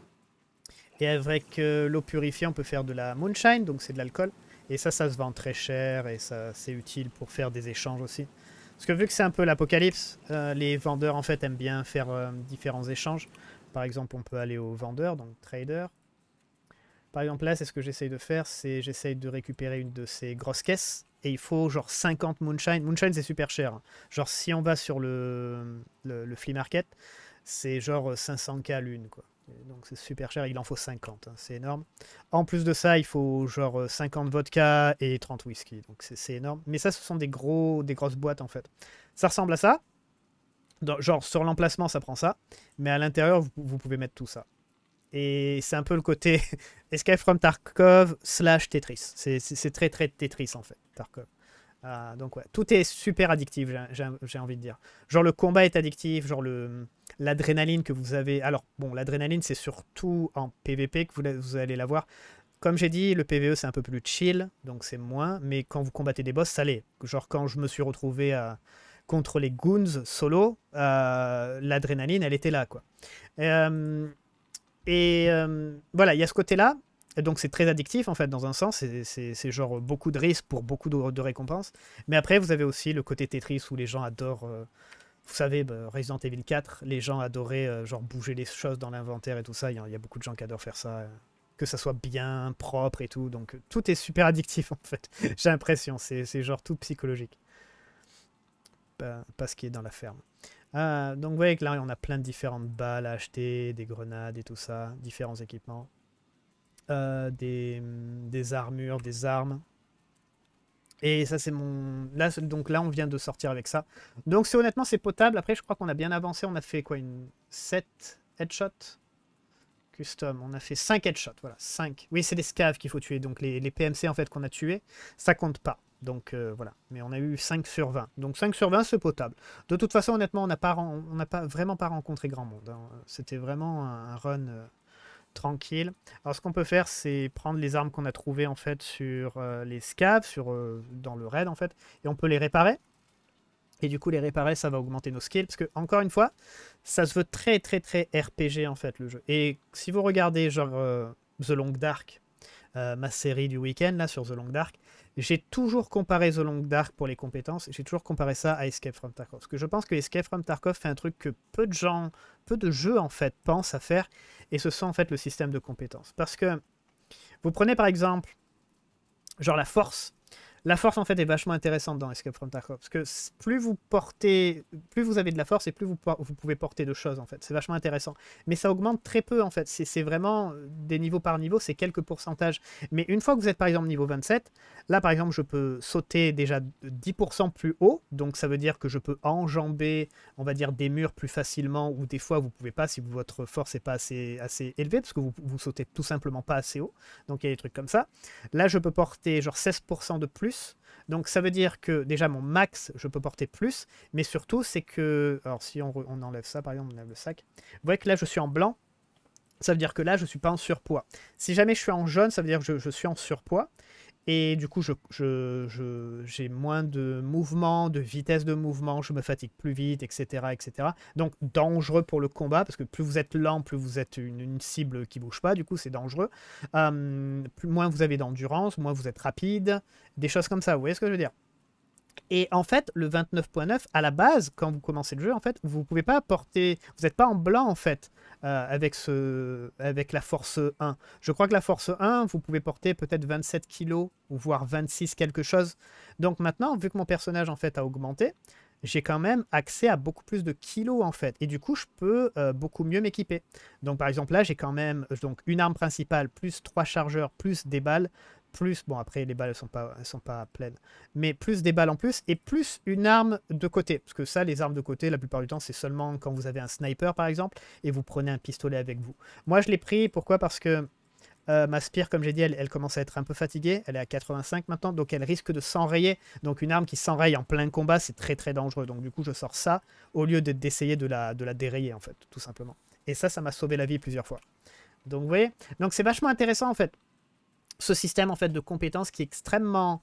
Et avec euh, l'eau purifiée on peut faire de la moonshine. Donc c'est de l'alcool. Et ça, ça se vend très cher et ça c'est utile pour faire des échanges aussi. Parce que vu que c'est un peu l'apocalypse, euh, les vendeurs en fait aiment bien faire euh, différents échanges. Par exemple, on peut aller au vendeur, donc trader. Par exemple là, c'est ce que j'essaye de faire, c'est j'essaye de récupérer une de ces grosses caisses et il faut genre cinquante moonshine. Moonshine, c'est super cher, hein. Genre, si on va sur le, le, le flea market, c'est genre cinq cents K l'une, quoi. Donc c'est super cher, il en faut cinquante, hein, c'est énorme. En plus de ça, il faut genre cinquante vodka et trente whisky, donc c'est énorme. Mais ça, ce sont des, gros, des grosses boîtes en fait. Ça ressemble à ça. Dans, genre sur l'emplacement, ça prend ça. Mais à l'intérieur, vous, vous pouvez mettre tout ça. Et c'est un peu le côté Escape from Tarkov slash Tetris. C'est très très Tetris en fait, Tarkov. Euh, donc ouais, tout est super addictif, j'ai envie de dire. Genre le combat est addictif, genre le l'adrénaline que vous avez. Alors bon, l'adrénaline c'est surtout en P V P que vous, vous allez l'avoir. Comme j'ai dit, le P V E c'est un peu plus chill, donc c'est moins. Mais quand vous combattez des boss, ça l'est. Genre quand je me suis retrouvé à, contre les goons solo, euh, l'adrénaline elle était là quoi. Euh, et euh, voilà, il y a ce côté-là. Et donc c'est très addictif en fait dans un sens, c'est genre beaucoup de risques pour beaucoup de, de récompenses. Mais après vous avez aussi le côté Tetris où les gens adorent, euh, vous savez, bah, Resident Evil quatre, les gens adoraient euh, genre bouger les choses dans l'inventaire et tout ça, il y, a, il y a beaucoup de gens qui adorent faire ça, euh, que ça soit bien, propre et tout, donc euh, tout est super addictif en fait, j'ai l'impression, c'est genre tout psychologique. Pas, pas ce qui est dans la ferme. Ah, donc vous voyez que là on a plein de différentes balles à acheter, des grenades et tout ça, différents équipements. Euh, des, des armures, des armes. Et ça, c'est mon... Là, donc là, on vient de sortir avec ça. Donc, c'est honnêtement, c'est potable. Après, je crois qu'on a bien avancé. On a fait quoi, une sept headshots custom. On a fait cinq headshots. Voilà, cinq. Oui, c'est des scavs qu'il faut tuer. Donc, les, les P M C, en fait, qu'on a tués, ça compte pas. Donc, euh, voilà. Mais on a eu cinq sur vingt. Donc, cinq sur vingt, c'est potable. De toute façon, honnêtement, on n'a pas, on n'a pas, vraiment pas rencontré grand monde, hein. C'était vraiment un, un run... Euh, tranquille. Alors ce qu'on peut faire, c'est prendre les armes qu'on a trouvées en fait sur euh, les scavs, sur, euh, dans le raid en fait, et on peut les réparer. Et du coup, les réparer, ça va augmenter nos skills, parce que encore une fois, ça se veut très très très R P G en fait le jeu. Et si vous regardez genre euh, The Long Dark, euh, ma série du week-end là sur The Long Dark, j'ai toujours comparé The Long Dark pour les compétences, j'ai toujours comparé ça à Escape from Tarkov. Parce que je pense que Escape from Tarkov fait un truc que peu de gens, peu de jeux en fait pensent à faire, et ce sont en fait le système de compétences. Parce que vous prenez par exemple, genre la force. La force en fait est vachement intéressante dans Escape from Tarkov, parce que plus vous portez, plus vous avez de la force et plus vous, vous pouvez porter de choses en fait. C'est vachement intéressant. Mais ça augmente très peu en fait. C'est vraiment des niveaux par niveau, c'est quelques pourcentages. Mais une fois que vous êtes par exemple niveau vingt-sept, là par exemple je peux sauter déjà dix pour cent plus haut, donc ça veut dire que je peux enjamber, on va dire, des murs plus facilement, ou des fois vous pouvez pas si votre force n'est pas assez, assez élevée, parce que vous, vous sautez tout simplement pas assez haut. Donc il y a des trucs comme ça. Là je peux porter genre seize pour cent de plus. Donc ça veut dire que déjà mon max, je peux porter plus, mais surtout c'est que, alors si on, on enlève ça par exemple, on enlève le sac, vous voyez que là je suis en blanc, ça veut dire que là je suis pas en surpoids. Si jamais je suis en jaune, ça veut dire que je, je suis en surpoids, et du coup je, je, je, j'ai moins de mouvement, de vitesse de mouvement, je me fatigue plus vite, et cetera, et cetera. Donc dangereux pour le combat, parce que plus vous êtes lent, plus vous êtes une, une cible qui bouge pas, du coup c'est dangereux. Euh, plus, moins vous avez d'endurance, moins vous êtes rapide, des choses comme ça, vous voyez ce que je veux dire? Et en fait, le vingt-neuf point neuf, à la base, quand vous commencez le jeu, en fait, vous pouvez pas porter... Vous n'êtes pas en blanc, en fait, euh, avec, ce... avec la force un. Je crois que la force un, vous pouvez porter peut-être vingt-sept kilos, ou voire vingt-six quelque chose. Donc maintenant, vu que mon personnage, en fait, a augmenté, j'ai quand même accès à beaucoup plus de kilos, en fait. Et du coup, je peux euh, beaucoup mieux m'équiper. Donc, par exemple, là, j'ai quand même donc, une arme principale, plus trois chargeurs, plus des balles, plus, bon après les balles elles sont pas, elles sont pas pleines, mais plus des balles en plus, et plus une arme de côté, parce que ça les armes de côté la plupart du temps c'est seulement quand vous avez un sniper par exemple, et vous prenez un pistolet avec vous. Moi je l'ai pris, pourquoi? Parce que euh, ma spire comme j'ai dit elle, elle commence à être un peu fatiguée, elle est à quatre-vingt-cinq maintenant, donc elle risque de s'enrayer, donc une arme qui s'enraye en plein combat c'est très très dangereux, donc du coup je sors ça au lieu d'essayer de la, de la dérayer en fait, tout simplement. Et ça, ça m'a sauvé la vie plusieurs fois. Donc vous voyez, donc c'est vachement intéressant en fait. Ce système en fait de compétences qui est extrêmement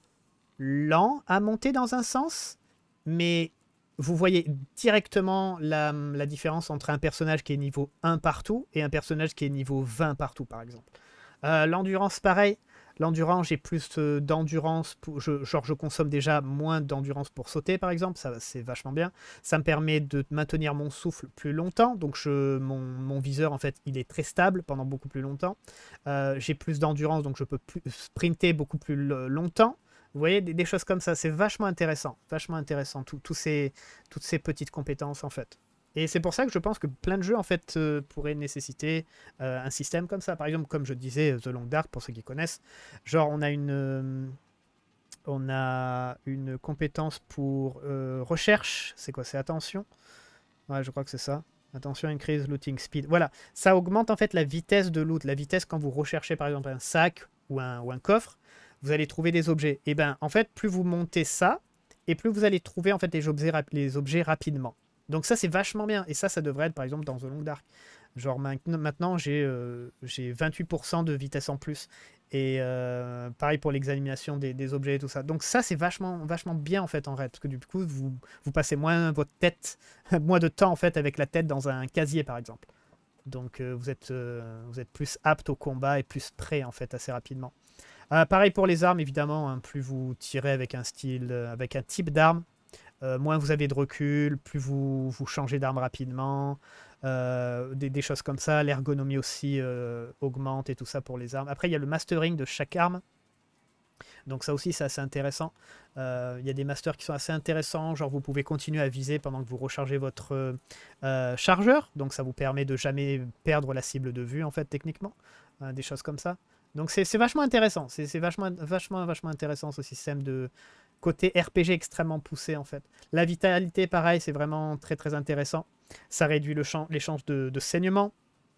lent à monter dans un sens, mais vous voyez directement la, la différence entre un personnage qui est niveau un partout et un personnage qui est niveau vingt partout par exemple. Euh, L'endurance pareil, l'endurance j'ai plus euh, d'endurance, je, genre je consomme déjà moins d'endurance pour sauter par exemple, ça c'est vachement bien. Ça me permet de maintenir mon souffle plus longtemps, donc je, mon, mon viseur en fait il est très stable pendant beaucoup plus longtemps. Euh, j'ai plus d'endurance donc je peux plus sprinter beaucoup plus longtemps. Vous voyez, des, des choses comme ça, c'est vachement intéressant, vachement intéressant, tout, tout ces, toutes ces petites compétences en fait. Et c'est pour ça que je pense que plein de jeux en fait euh, pourraient nécessiter euh, un système comme ça. Par exemple, comme je disais, The Long Dark, pour ceux qui connaissent, genre on a une, euh, on a une compétence pour euh, recherche, c'est quoi? C'est attention? Ouais, je crois que c'est ça. Attention, increase looting speed. Voilà, ça augmente en fait la vitesse de loot, la vitesse quand vous recherchez par exemple un sac ou un, ou un coffre, vous allez trouver des objets. Et ben en fait, plus vous montez ça, et plus vous allez trouver en fait les objets, les objets rapidement. Donc ça c'est vachement bien. Et ça, ça devrait être par exemple dans The Long Dark. Genre maintenant j'ai euh, j'ai vingt-huit pour cent de vitesse en plus. Et euh, pareil pour l'examination des, des objets et tout ça. Donc ça c'est vachement, vachement bien en fait en raid. Parce que du coup vous, vous passez moins votre tête, moins de temps en fait avec la tête dans un casier par exemple. Donc euh, vous, êtes, euh, vous êtes plus apte au combat et plus prêt en fait assez rapidement. Euh, pareil pour les armes évidemment, hein, plus vous tirez avec un style, euh, avec un type d'arme, euh, moins vous avez de recul, plus vous, vous changez d'arme rapidement, euh, des, des choses comme ça. L'ergonomie aussi euh, augmente et tout ça pour les armes. Après, il y a le mastering de chaque arme. Donc ça aussi, c'est assez intéressant. Euh, il y a des masters qui sont assez intéressants. Genre, vous pouvez continuer à viser pendant que vous rechargez votre euh, chargeur. Donc ça vous permet de jamais perdre la cible de vue, en fait, techniquement. Euh, des choses comme ça. Donc c'est vachement intéressant. C'est vachement, vachement, vachement intéressant ce système de côté R P G extrêmement poussé, en fait. La vitalité, pareil, c'est vraiment très, très intéressant. Ça réduit le champ, les chances de, de saignement.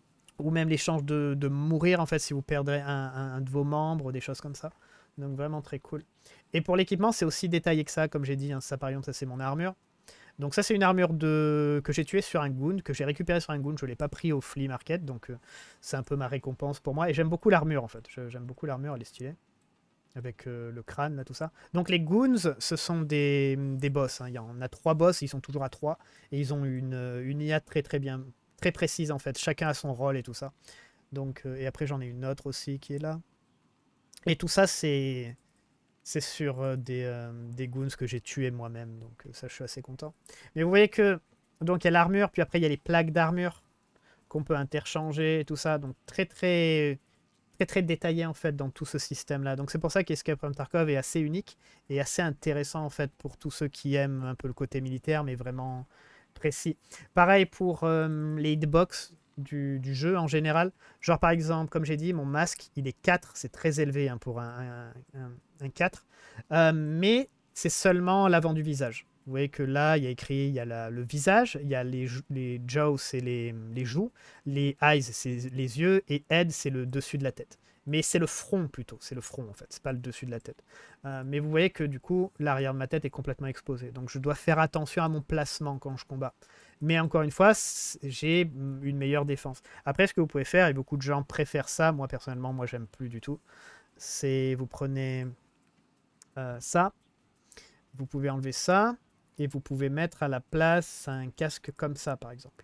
Ou même les chances de, de mourir, en fait, si vous perdrez un, un, un de vos membres, des choses comme ça. Donc vraiment très cool. Et pour l'équipement, c'est aussi détaillé que ça, comme j'ai dit. Hein, ça, par exemple, ça c'est mon armure. Donc ça, c'est une armure de... que j'ai tuée sur un goon, que j'ai récupérée sur un goon. Je ne l'ai pas pris au flea market, donc euh, c'est un peu ma récompense pour moi. Et j'aime beaucoup l'armure, en fait. J'aime beaucoup l'armure, elle est stylée. Avec euh, le crâne, là, tout ça. Donc les goons, ce sont des, des boss. Hein. Il y en a trois boss, ils sont toujours à trois. Et ils ont une, une I A très très bien, très précise, en fait. Chacun a son rôle et tout ça. Donc, euh, et après, j'en ai une autre aussi qui est là. Et tout ça, c'est c'est sur euh, des, euh, des goons que j'ai tués moi-même. Donc euh, ça, je suis assez content. Mais vous voyez que donc il y a l'armure, puis après il y a les plaques d'armure qu'on peut interchanger et tout ça. Donc très très très très détaillé en fait dans tout ce système-là. Donc c'est pour ça qu'Escape from Tarkov est assez unique et assez intéressant en fait pour tous ceux qui aiment un peu le côté militaire, mais vraiment précis. Pareil pour euh, les hitbox du, du jeu en général. Genre par exemple, comme j'ai dit, mon masque, il est quatre, c'est très élevé hein, pour un, un, un, un quatre. Euh, mais c'est seulement l'avant du visage. Vous voyez que là, il y a écrit, il y a la, le visage, il y a les, les jaws, c'est les, les joues, les eyes, c'est les yeux, et head, c'est le dessus de la tête. Mais c'est le front plutôt, c'est le front en fait, c'est pas le dessus de la tête. Euh, mais vous voyez que du coup, l'arrière de ma tête est complètement exposé. Donc je dois faire attention à mon placement quand je combats. Mais encore une fois, j'ai une meilleure défense. Après, ce que vous pouvez faire, et beaucoup de gens préfèrent ça, moi personnellement, moi j'aime plus du tout, c'est vous prenez euh, ça, vous pouvez enlever ça, et vous pouvez mettre à la place un casque comme ça, par exemple.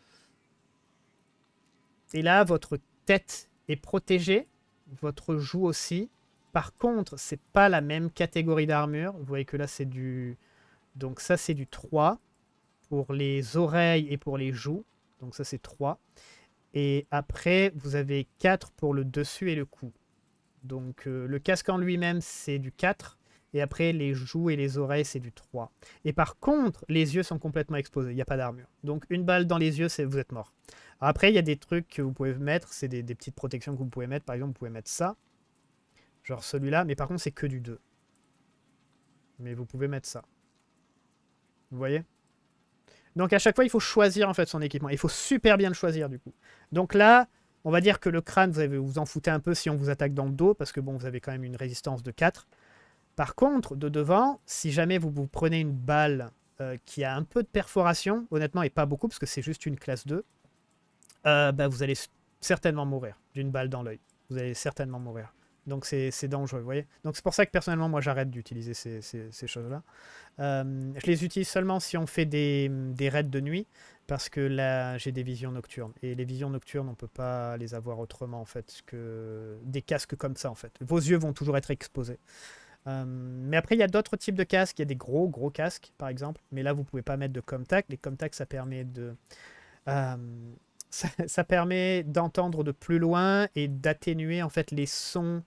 Et là, votre tête est protégée, votre joue aussi. Par contre, c'est pas la même catégorie d'armure. Vous voyez que là, c'est du... Donc ça, c'est du trois pour les oreilles et pour les joues. Donc ça, c'est trois. Et après, vous avez quatre pour le dessus et le cou. Donc euh, le casque en lui-même, c'est du quatre. Et après, les joues et les oreilles, c'est du trois. Et par contre, les yeux sont complètement exposés. Il n'y a pas d'armure. Donc une balle dans les yeux, vous êtes mort. Alors après, il y a des trucs que vous pouvez mettre. C'est des, des petites protections que vous pouvez mettre. Par exemple, vous pouvez mettre ça. Genre celui-là. Mais par contre, c'est que du deux. Mais vous pouvez mettre ça. Vous voyez? Donc à chaque fois, il faut choisir en fait son équipement. Il faut super bien le choisir du coup. Donc là, on va dire que le crâne, vous avez, vous en foutez un peu si on vous attaque dans le dos. Parce que bon, vous avez quand même une résistance de quatre. Par contre, de devant, si jamais vous vous prenez une balle euh, qui a un peu de perforation, honnêtement, et pas beaucoup, parce que c'est juste une classe deux, euh, bah, vous allez certainement mourir d'une balle dans l'œil. Vous allez certainement mourir. Donc c'est dangereux, vous voyez. Donc c'est pour ça que personnellement, moi, j'arrête d'utiliser ces, ces, ces choses-là. Euh, je les utilise seulement si on fait des, des raids de nuit, parce que là, j'ai des visions nocturnes. Et les visions nocturnes, on ne peut pas les avoir autrement, en fait, que des casques comme ça, en fait. Vos yeux vont toujours être exposés. Euh, mais après, il y a d'autres types de casques. Il y a des gros, gros casques, par exemple. Mais là, vous ne pouvez pas mettre de Comtac. Les Comtac, ça permet de... Euh, ça, ça permet d'entendre de plus loin et d'atténuer, en fait, les sons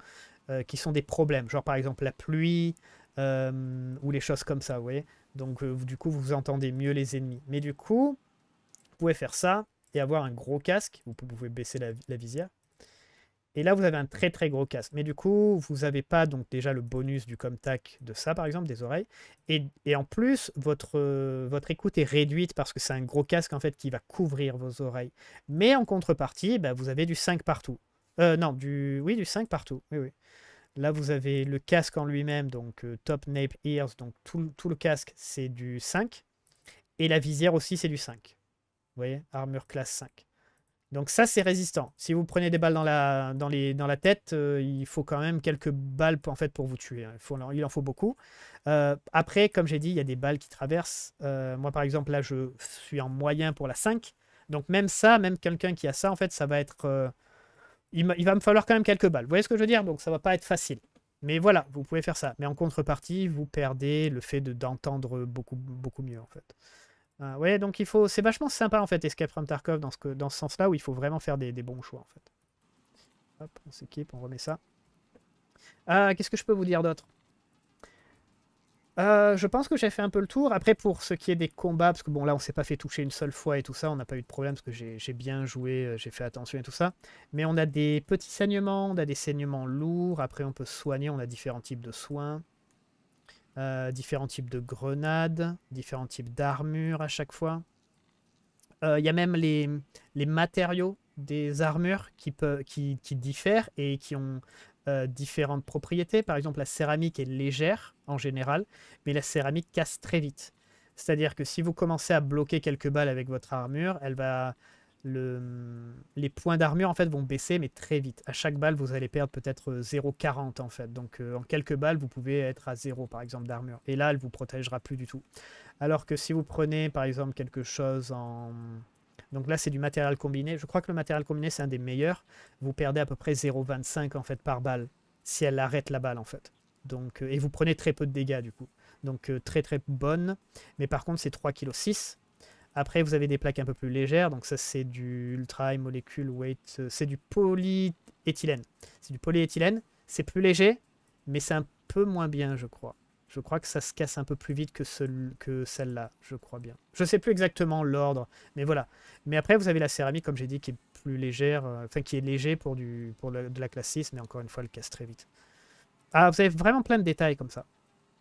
euh, qui sont des problèmes, genre par exemple la pluie euh, ou les choses comme ça, vous voyez. Donc euh, du coup, vous entendez mieux les ennemis. Mais du coup, vous pouvez faire ça et avoir un gros casque. Vous pouvez baisser la, la visière. Et là, vous avez un très très gros casque. Mais du coup, vous n'avez pas donc déjà le bonus du Comtac de ça, par exemple, des oreilles. Et, et en plus, votre, euh, votre écoute est réduite parce que c'est un gros casque en fait qui va couvrir vos oreilles. Mais en contrepartie, bah, vous avez du cinq partout. Euh, non, du, oui, du cinq partout. Oui, oui. Là, vous avez le casque en lui-même, donc euh, Top Nape Ears, donc tout, tout le casque, c'est du cinq. Et la visière aussi, c'est du cinq. Vous voyez, armure classe cinq. Donc ça, c'est résistant. Si vous prenez des balles dans la, dans les, dans la tête, euh, il faut quand même quelques balles pour, en fait, pour vous tuer. Il, faut, il en faut beaucoup. Euh, après, comme j'ai dit, il y a des balles qui traversent. Euh, moi, par exemple, là, je suis en moyen pour la cinq. Donc même ça, même quelqu'un qui a ça, en fait, ça va être... euh, il, il va me falloir quand même quelques balles. Vous voyez ce que je veux dire? Donc ça va pas être facile. Mais voilà, vous pouvez faire ça. Mais en contrepartie, vous perdez le fait de, d'entendre beaucoup, beaucoup mieux, en fait. Euh, ouais, donc il faut, c'est vachement sympa en fait Escape from Tarkov dans ce, que, dans ce sens-là où il faut vraiment faire des, des bons choix en fait. Hop, on s'équipe, on remet ça. Ah, qu'est-ce que je peux vous dire d'autre? Euh, je pense que j'ai fait un peu le tour. Après, pour ce qui est des combats, parce que bon, là, on s'est pas fait toucher une seule fois et tout ça, on n'a pas eu de problème parce que j'ai bien joué, euh, j'ai fait attention et tout ça. Mais on a des petits saignements, on a des saignements lourds. Après, on peut se soigner, on a différents types de soins, euh, différents types de grenades, différents types d'armures à chaque fois. Il euh, y a même les, les matériaux des armures qui, peut, qui, qui diffèrent et qui ont euh, différentes propriétés. Par exemple, la céramique est légère en général, mais la céramique casse très vite. C'est-à-dire que si vous commencez à bloquer quelques balles avec votre armure, elle va, le, les points d'armure en fait vont baisser, mais très vite. À chaque balle, vous allez perdre peut-être zéro virgule quarante en fait. Donc euh, en quelques balles, vous pouvez être à zéro par exemple d'armure. Et là, elle vous protégera plus du tout. Alors que si vous prenez par exemple quelque chose en... Donc là, c'est du matériel combiné. Je crois que le matériel combiné, c'est un des meilleurs. Vous perdez à peu près zéro virgule vingt-cinq en fait par balle, si elle arrête la balle en fait. Donc, euh, et vous prenez très peu de dégâts du coup. Donc euh, très très bonne. Mais par contre, c'est trois virgule six kilos. Après, vous avez des plaques un peu plus légères. Donc ça, c'est du Ultra High Molecule Weight. Euh, c'est du polyéthylène. C'est du polyéthylène. C'est plus léger, mais c'est un peu moins bien, je crois. Je crois que ça se casse un peu plus vite que, ce, que celle-là, je crois bien. Je ne sais plus exactement l'ordre, mais voilà. Mais après, vous avez la céramique, comme j'ai dit, qui est plus légère, euh, enfin qui est léger pour, du, pour le, de la classe six, mais encore une fois, elle casse très vite. Ah, vous avez vraiment plein de détails comme ça.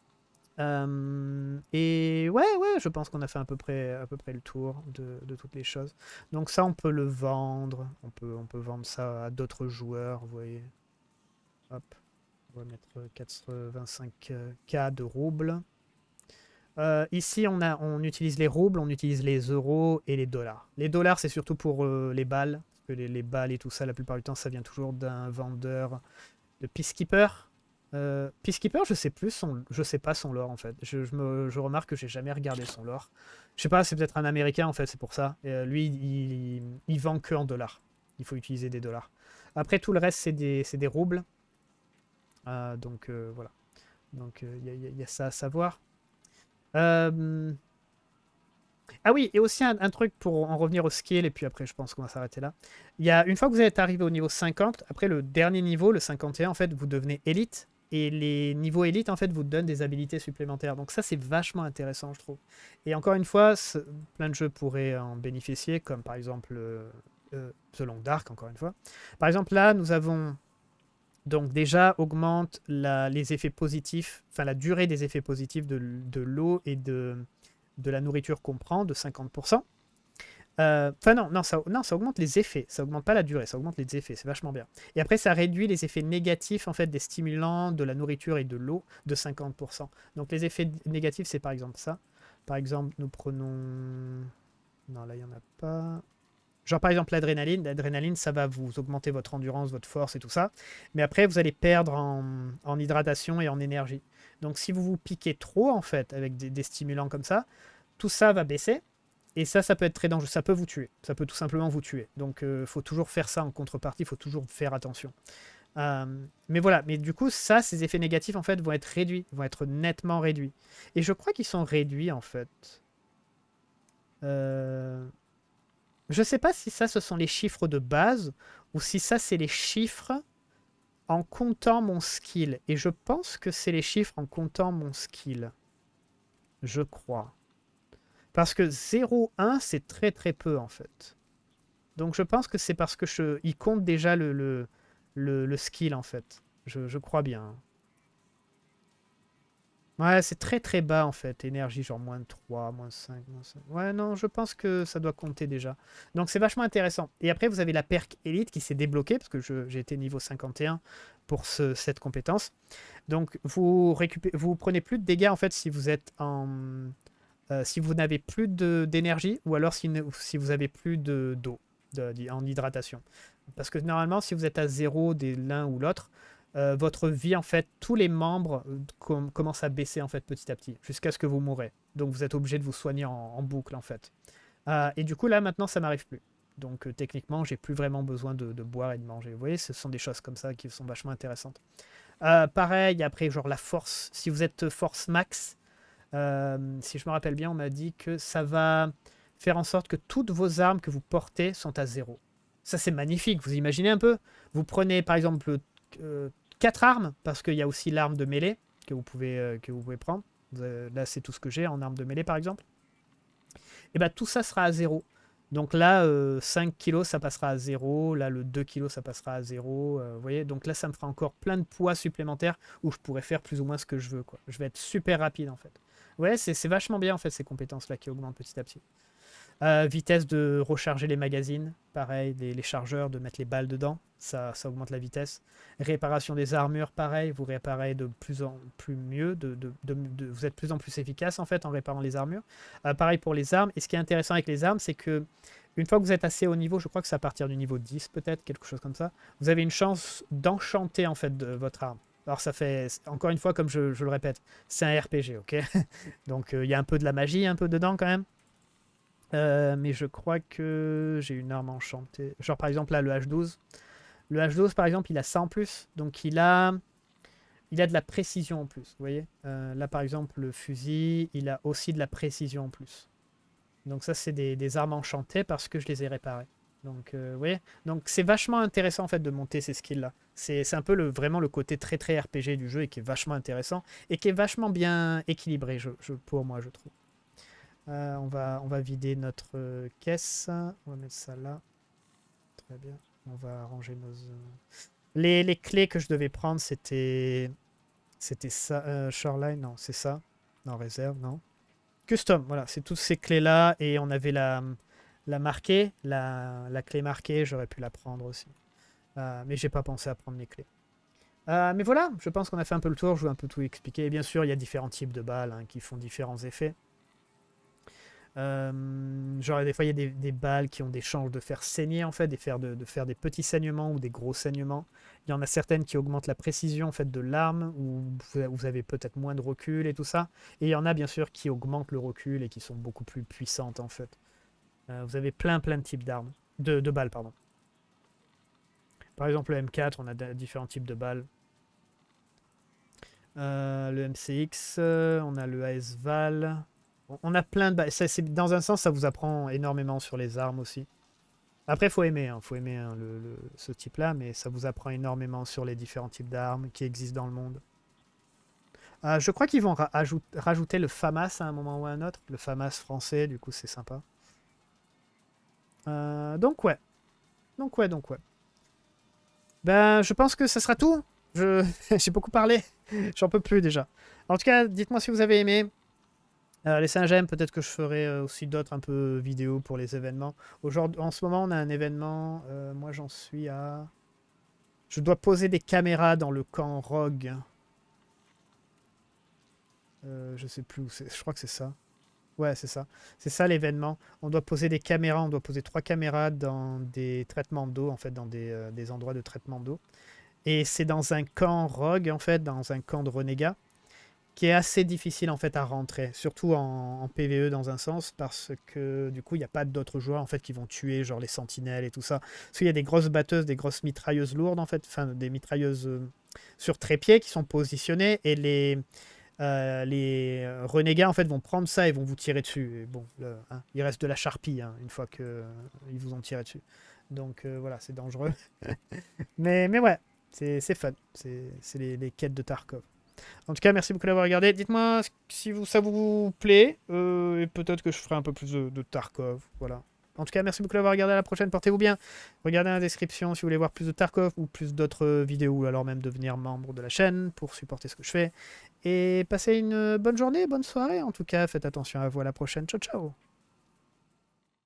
Euh, et ouais, ouais, je pense qu'on a fait à peu près, à peu près le tour de, de toutes les choses. Donc ça, on peut le vendre. On peut, on peut vendre ça à d'autres joueurs, vous voyez. Hop. On va mettre quatre-vingt-cinq K de roubles. Euh, ici, on, a, on utilise les roubles, on utilise les euros et les dollars. Les dollars, c'est surtout pour euh, les balles. Parce que les, les balles et tout ça, la plupart du temps, ça vient toujours d'un vendeur de Peacekeeper. Euh, Peacekeeper, je sais plus, son, je sais pas son lore en fait. Je, je, me, je remarque que j'ai jamais regardé son lore. Je sais pas, c'est peut-être un Américain en fait, c'est pour ça. Et, euh, lui, il, il, il vend que en dollars. Il faut utiliser des dollars. Après, tout le reste, c'est des, des roubles. Euh, donc euh, voilà. Donc il euh, y, y, y a ça à savoir. Euh... Ah oui, et aussi un, un, truc pour en revenir au skill, et puis après je pense qu'on va s'arrêter là. Il y a, une fois que vous êtes arrivé au niveau cinquante, après le dernier niveau, le cinquante et un, en fait, vous devenez élite. Et les niveaux élite, en fait, vous donnent des habilités supplémentaires. Donc ça, c'est vachement intéressant, je trouve. Et encore une fois, plein de jeux pourraient en bénéficier, comme par exemple euh, euh, The Long Dark, encore une fois. Par exemple, là, nous avons... Donc déjà, augmente la, les effets positifs, enfin la durée des effets positifs de, de l'eau et de, de la nourriture qu'on prend de cinquante pour cent. Enfin euh, non, non ça, non, ça augmente les effets, ça augmente pas la durée, ça augmente les effets, c'est vachement bien. Et après, ça réduit les effets négatifs en fait des stimulants, de la nourriture et de l'eau de cinquante pour cent. Donc les effets négatifs, c'est par exemple ça. Par exemple, nous prenons... Non, là, il n'y en a pas... Genre par exemple l'adrénaline, l'adrénaline ça va vous augmenter votre endurance, votre force et tout ça. Mais après vous allez perdre en, en hydratation et en énergie. Donc si vous vous piquez trop en fait avec des, des stimulants comme ça, tout ça va baisser. Et ça, ça peut être très dangereux, ça peut vous tuer. Ça peut tout simplement vous tuer. Donc il euh, faut toujours faire ça en contrepartie, il faut toujours faire attention. Euh, mais voilà, mais du coup ça, ces effets négatifs en fait vont être réduits, vont être nettement réduits. Et je crois qu'ils sont réduits en fait. Euh... Je ne sais pas si ça, ce sont les chiffres de base ou si ça, c'est les chiffres en comptant mon skill. Et je pense que c'est les chiffres en comptant mon skill. Je crois. Parce que zéro, un, c'est très très peu en fait. Donc je pense que c'est parce que je, il compte déjà le, le, le, le skill en fait. Je, je crois bien. Ouais, c'est très très bas en fait. Énergie, genre moins trois, moins cinq, moins cinq. Ouais, non, je pense que ça doit compter déjà. Donc c'est vachement intéressant. Et après, vous avez la perk élite qui s'est débloquée parce que je- j'ai été niveau cinquante et un pour ce- cette compétence. Donc vous récupérez, vous prenez plus de dégâts en fait si vous êtes en. Euh, si vous n'avez plus de- d'énergie ou alors si, ne- si vous avez plus de d'eau de- d'hy- en hydratation. Parce que normalement, si vous êtes à zéro de l'un ou l'autre, euh, votre vie, en fait, tous les membres euh, com- commencent à baisser en fait petit à petit, jusqu'à ce que vous mourrez. Donc vous êtes obligé de vous soigner en, en boucle en fait. Euh, et du coup, là, maintenant, ça m'arrive plus. Donc euh, techniquement, j'ai plus vraiment besoin de, de boire et de manger. Vous voyez, ce sont des choses comme ça qui sont vachement intéressantes. Euh, pareil, après, genre la force. Si vous êtes force max, euh, si je me rappelle bien, on m'a dit que ça va faire en sorte que toutes vos armes que vous portez sont à zéro. Ça, c'est magnifique. Vous imaginez un peu? Vous prenez par exemple euh, quatre armes, parce qu'il y a aussi l'arme de mêlée que vous pouvez, euh, que vous pouvez prendre. Vous avez- là, c'est tout ce que j'ai en arme de mêlée, par exemple. Et bien, tout ça sera à zéro. Donc là, euh, cinq kilos, ça passera à zéro. Là, le deux kilos, ça passera à zéro. Euh, vous voyez, donc là, ça me fera encore plein de poids supplémentaires où je pourrais faire plus ou moins ce que je veux, quoi. Je vais être super rapide, en fait. Ouais, c'est c'est vachement bien, en fait, ces compétences-là qui augmentent petit à petit. Euh, vitesse de recharger les magazines, pareil, les, les chargeurs, de mettre les balles dedans, ça, ça augmente la vitesse. Réparation des armures, pareil, vous réparez de plus en plus mieux, de, de, de, de, vous êtes de plus en plus efficace en fait en réparant les armures. Euh, pareil pour les armes, et ce qui est intéressant avec les armes, c'est que une fois que vous êtes assez haut niveau, je crois que c'est à partir du niveau dix peut-être, quelque chose comme ça, vous avez une chance d'enchanter en fait de votre arme. Alors ça fait, encore une fois, comme je, je le répète, c'est un R P G, ok. Donc il euh, y a un peu de la magie un peu dedans quand même. Euh, mais je crois que j'ai une arme enchantée. Genre par exemple là le H douze. Le H douze par exemple il a ça en plus. Donc il a, il a de la précision en plus. Vous voyez Euh, là par exemple le fusil il a aussi de la précision en plus. Donc ça c'est des, des armes enchantées parce que je les ai réparées. Donc euh, vous voyez Donc c'est vachement intéressant en fait de monter ces skills là. C'est c'est un peu le, vraiment le côté très très R P G du jeu et qui est vachement intéressant. Et qui est vachement bien équilibré je, je- pour moi je trouve. Euh, on va, on va vider notre euh, caisse. On va mettre ça là. Très bien. On va ranger nos... euh, Les, les clés que je devais prendre, c'était... C'était ça. Euh, Shoreline, non, c'est ça. Non, réserve, non. Custom, voilà, c'est toutes ces clés-là. Et on avait la, la marquée. La, la clé marquée, j'aurais pu la prendre aussi. Euh, mais j'ai pas pensé à prendre les clés. Euh, mais voilà, je pense qu'on a fait un peu le tour. Je vais un peu tout expliquer. Et bien sûr, il y a différents types de balles hein, qui font différents effets. Euh, genre des fois il y a des, des balles qui ont des chances de faire saigner en fait, de faire, de, de faire des petits saignements ou des gros saignements. Il y en a certaines qui augmentent la précision en fait de l'arme où vous vous avez peut-être moins de recul et tout ça. Et il y en a bien sûr qui augmentent le recul et qui sont beaucoup plus puissantes en fait. Euh, vous avez plein plein de types d'armes, de, de balles pardon. Par exemple le M quatre, on a différents types de balles. Euh, le M C X, euh, on a le A S Val. On a plein de balles. Ça, c'est- dans un sens, ça vous apprend énormément sur les armes aussi. Après, il faut aimer, hein, faut aimer hein, le, le- ce type-là, mais ça vous apprend énormément sur les différents types d'armes qui existent dans le monde. Euh, je crois qu'ils vont ra ajout- rajouter le FAMAS à un moment ou à un autre. Le FAMAS français, du coup, c'est sympa. Euh, donc, ouais. Donc, ouais, donc, ouais. Ben, je pense que ça sera tout. Je... J'ai beaucoup parlé. J'en peux plus déjà. En tout cas, dites-moi si vous avez aimé. Euh, laissez un j'aime, peut-être que je ferai euh, aussi d'autres un peu vidéos pour les événements. Aujourd'hui, en ce moment, on a un événement. Euh, moi, j'en suis à... Je dois poser des caméras dans le camp Rogue. Euh, je sais plus où c'est. Je crois que c'est ça. Ouais, c'est ça. C'est ça l'événement. On doit poser des caméras. On doit poser trois caméras dans des traitements d'eau, en fait, dans des, euh, des endroits de traitement d'eau. Et c'est dans un camp Rogue, en fait, dans un camp de renégats, qui est assez difficile en fait à rentrer, surtout en, en P V E dans un sens, parce que du coup il n'y a pas d'autres joueurs en fait qui vont tuer genre les sentinelles et tout ça. Parce qu'il y a des grosses batteuses, des grosses mitrailleuses lourdes en fait, enfin des mitrailleuses euh, sur trépied qui sont positionnées et les euh, les renégats en fait vont prendre ça et vont vous tirer dessus. Et bon, le, hein, il reste de la charpie hein, une fois que euh, ils vous ont tiré dessus. Donc euh, voilà, c'est dangereux. mais mais ouais. C'est fun. C'est les, les quêtes de Tarkov. En tout cas, merci beaucoup d'avoir regardé. Dites-moi si vous, ça vous plaît. Euh, et peut-être que je ferai un peu plus de, de Tarkov. Voilà. En tout cas, merci beaucoup d'avoir regardé. À la prochaine. Portez-vous bien. Regardez dans la description si vous voulez voir plus de Tarkov ou plus d'autres vidéos. Ou alors même devenir membre de la chaîne pour supporter ce que je fais. Et passez une bonne journée, bonne soirée. En tout cas, faites attention à vous. À la prochaine. Ciao, ciao.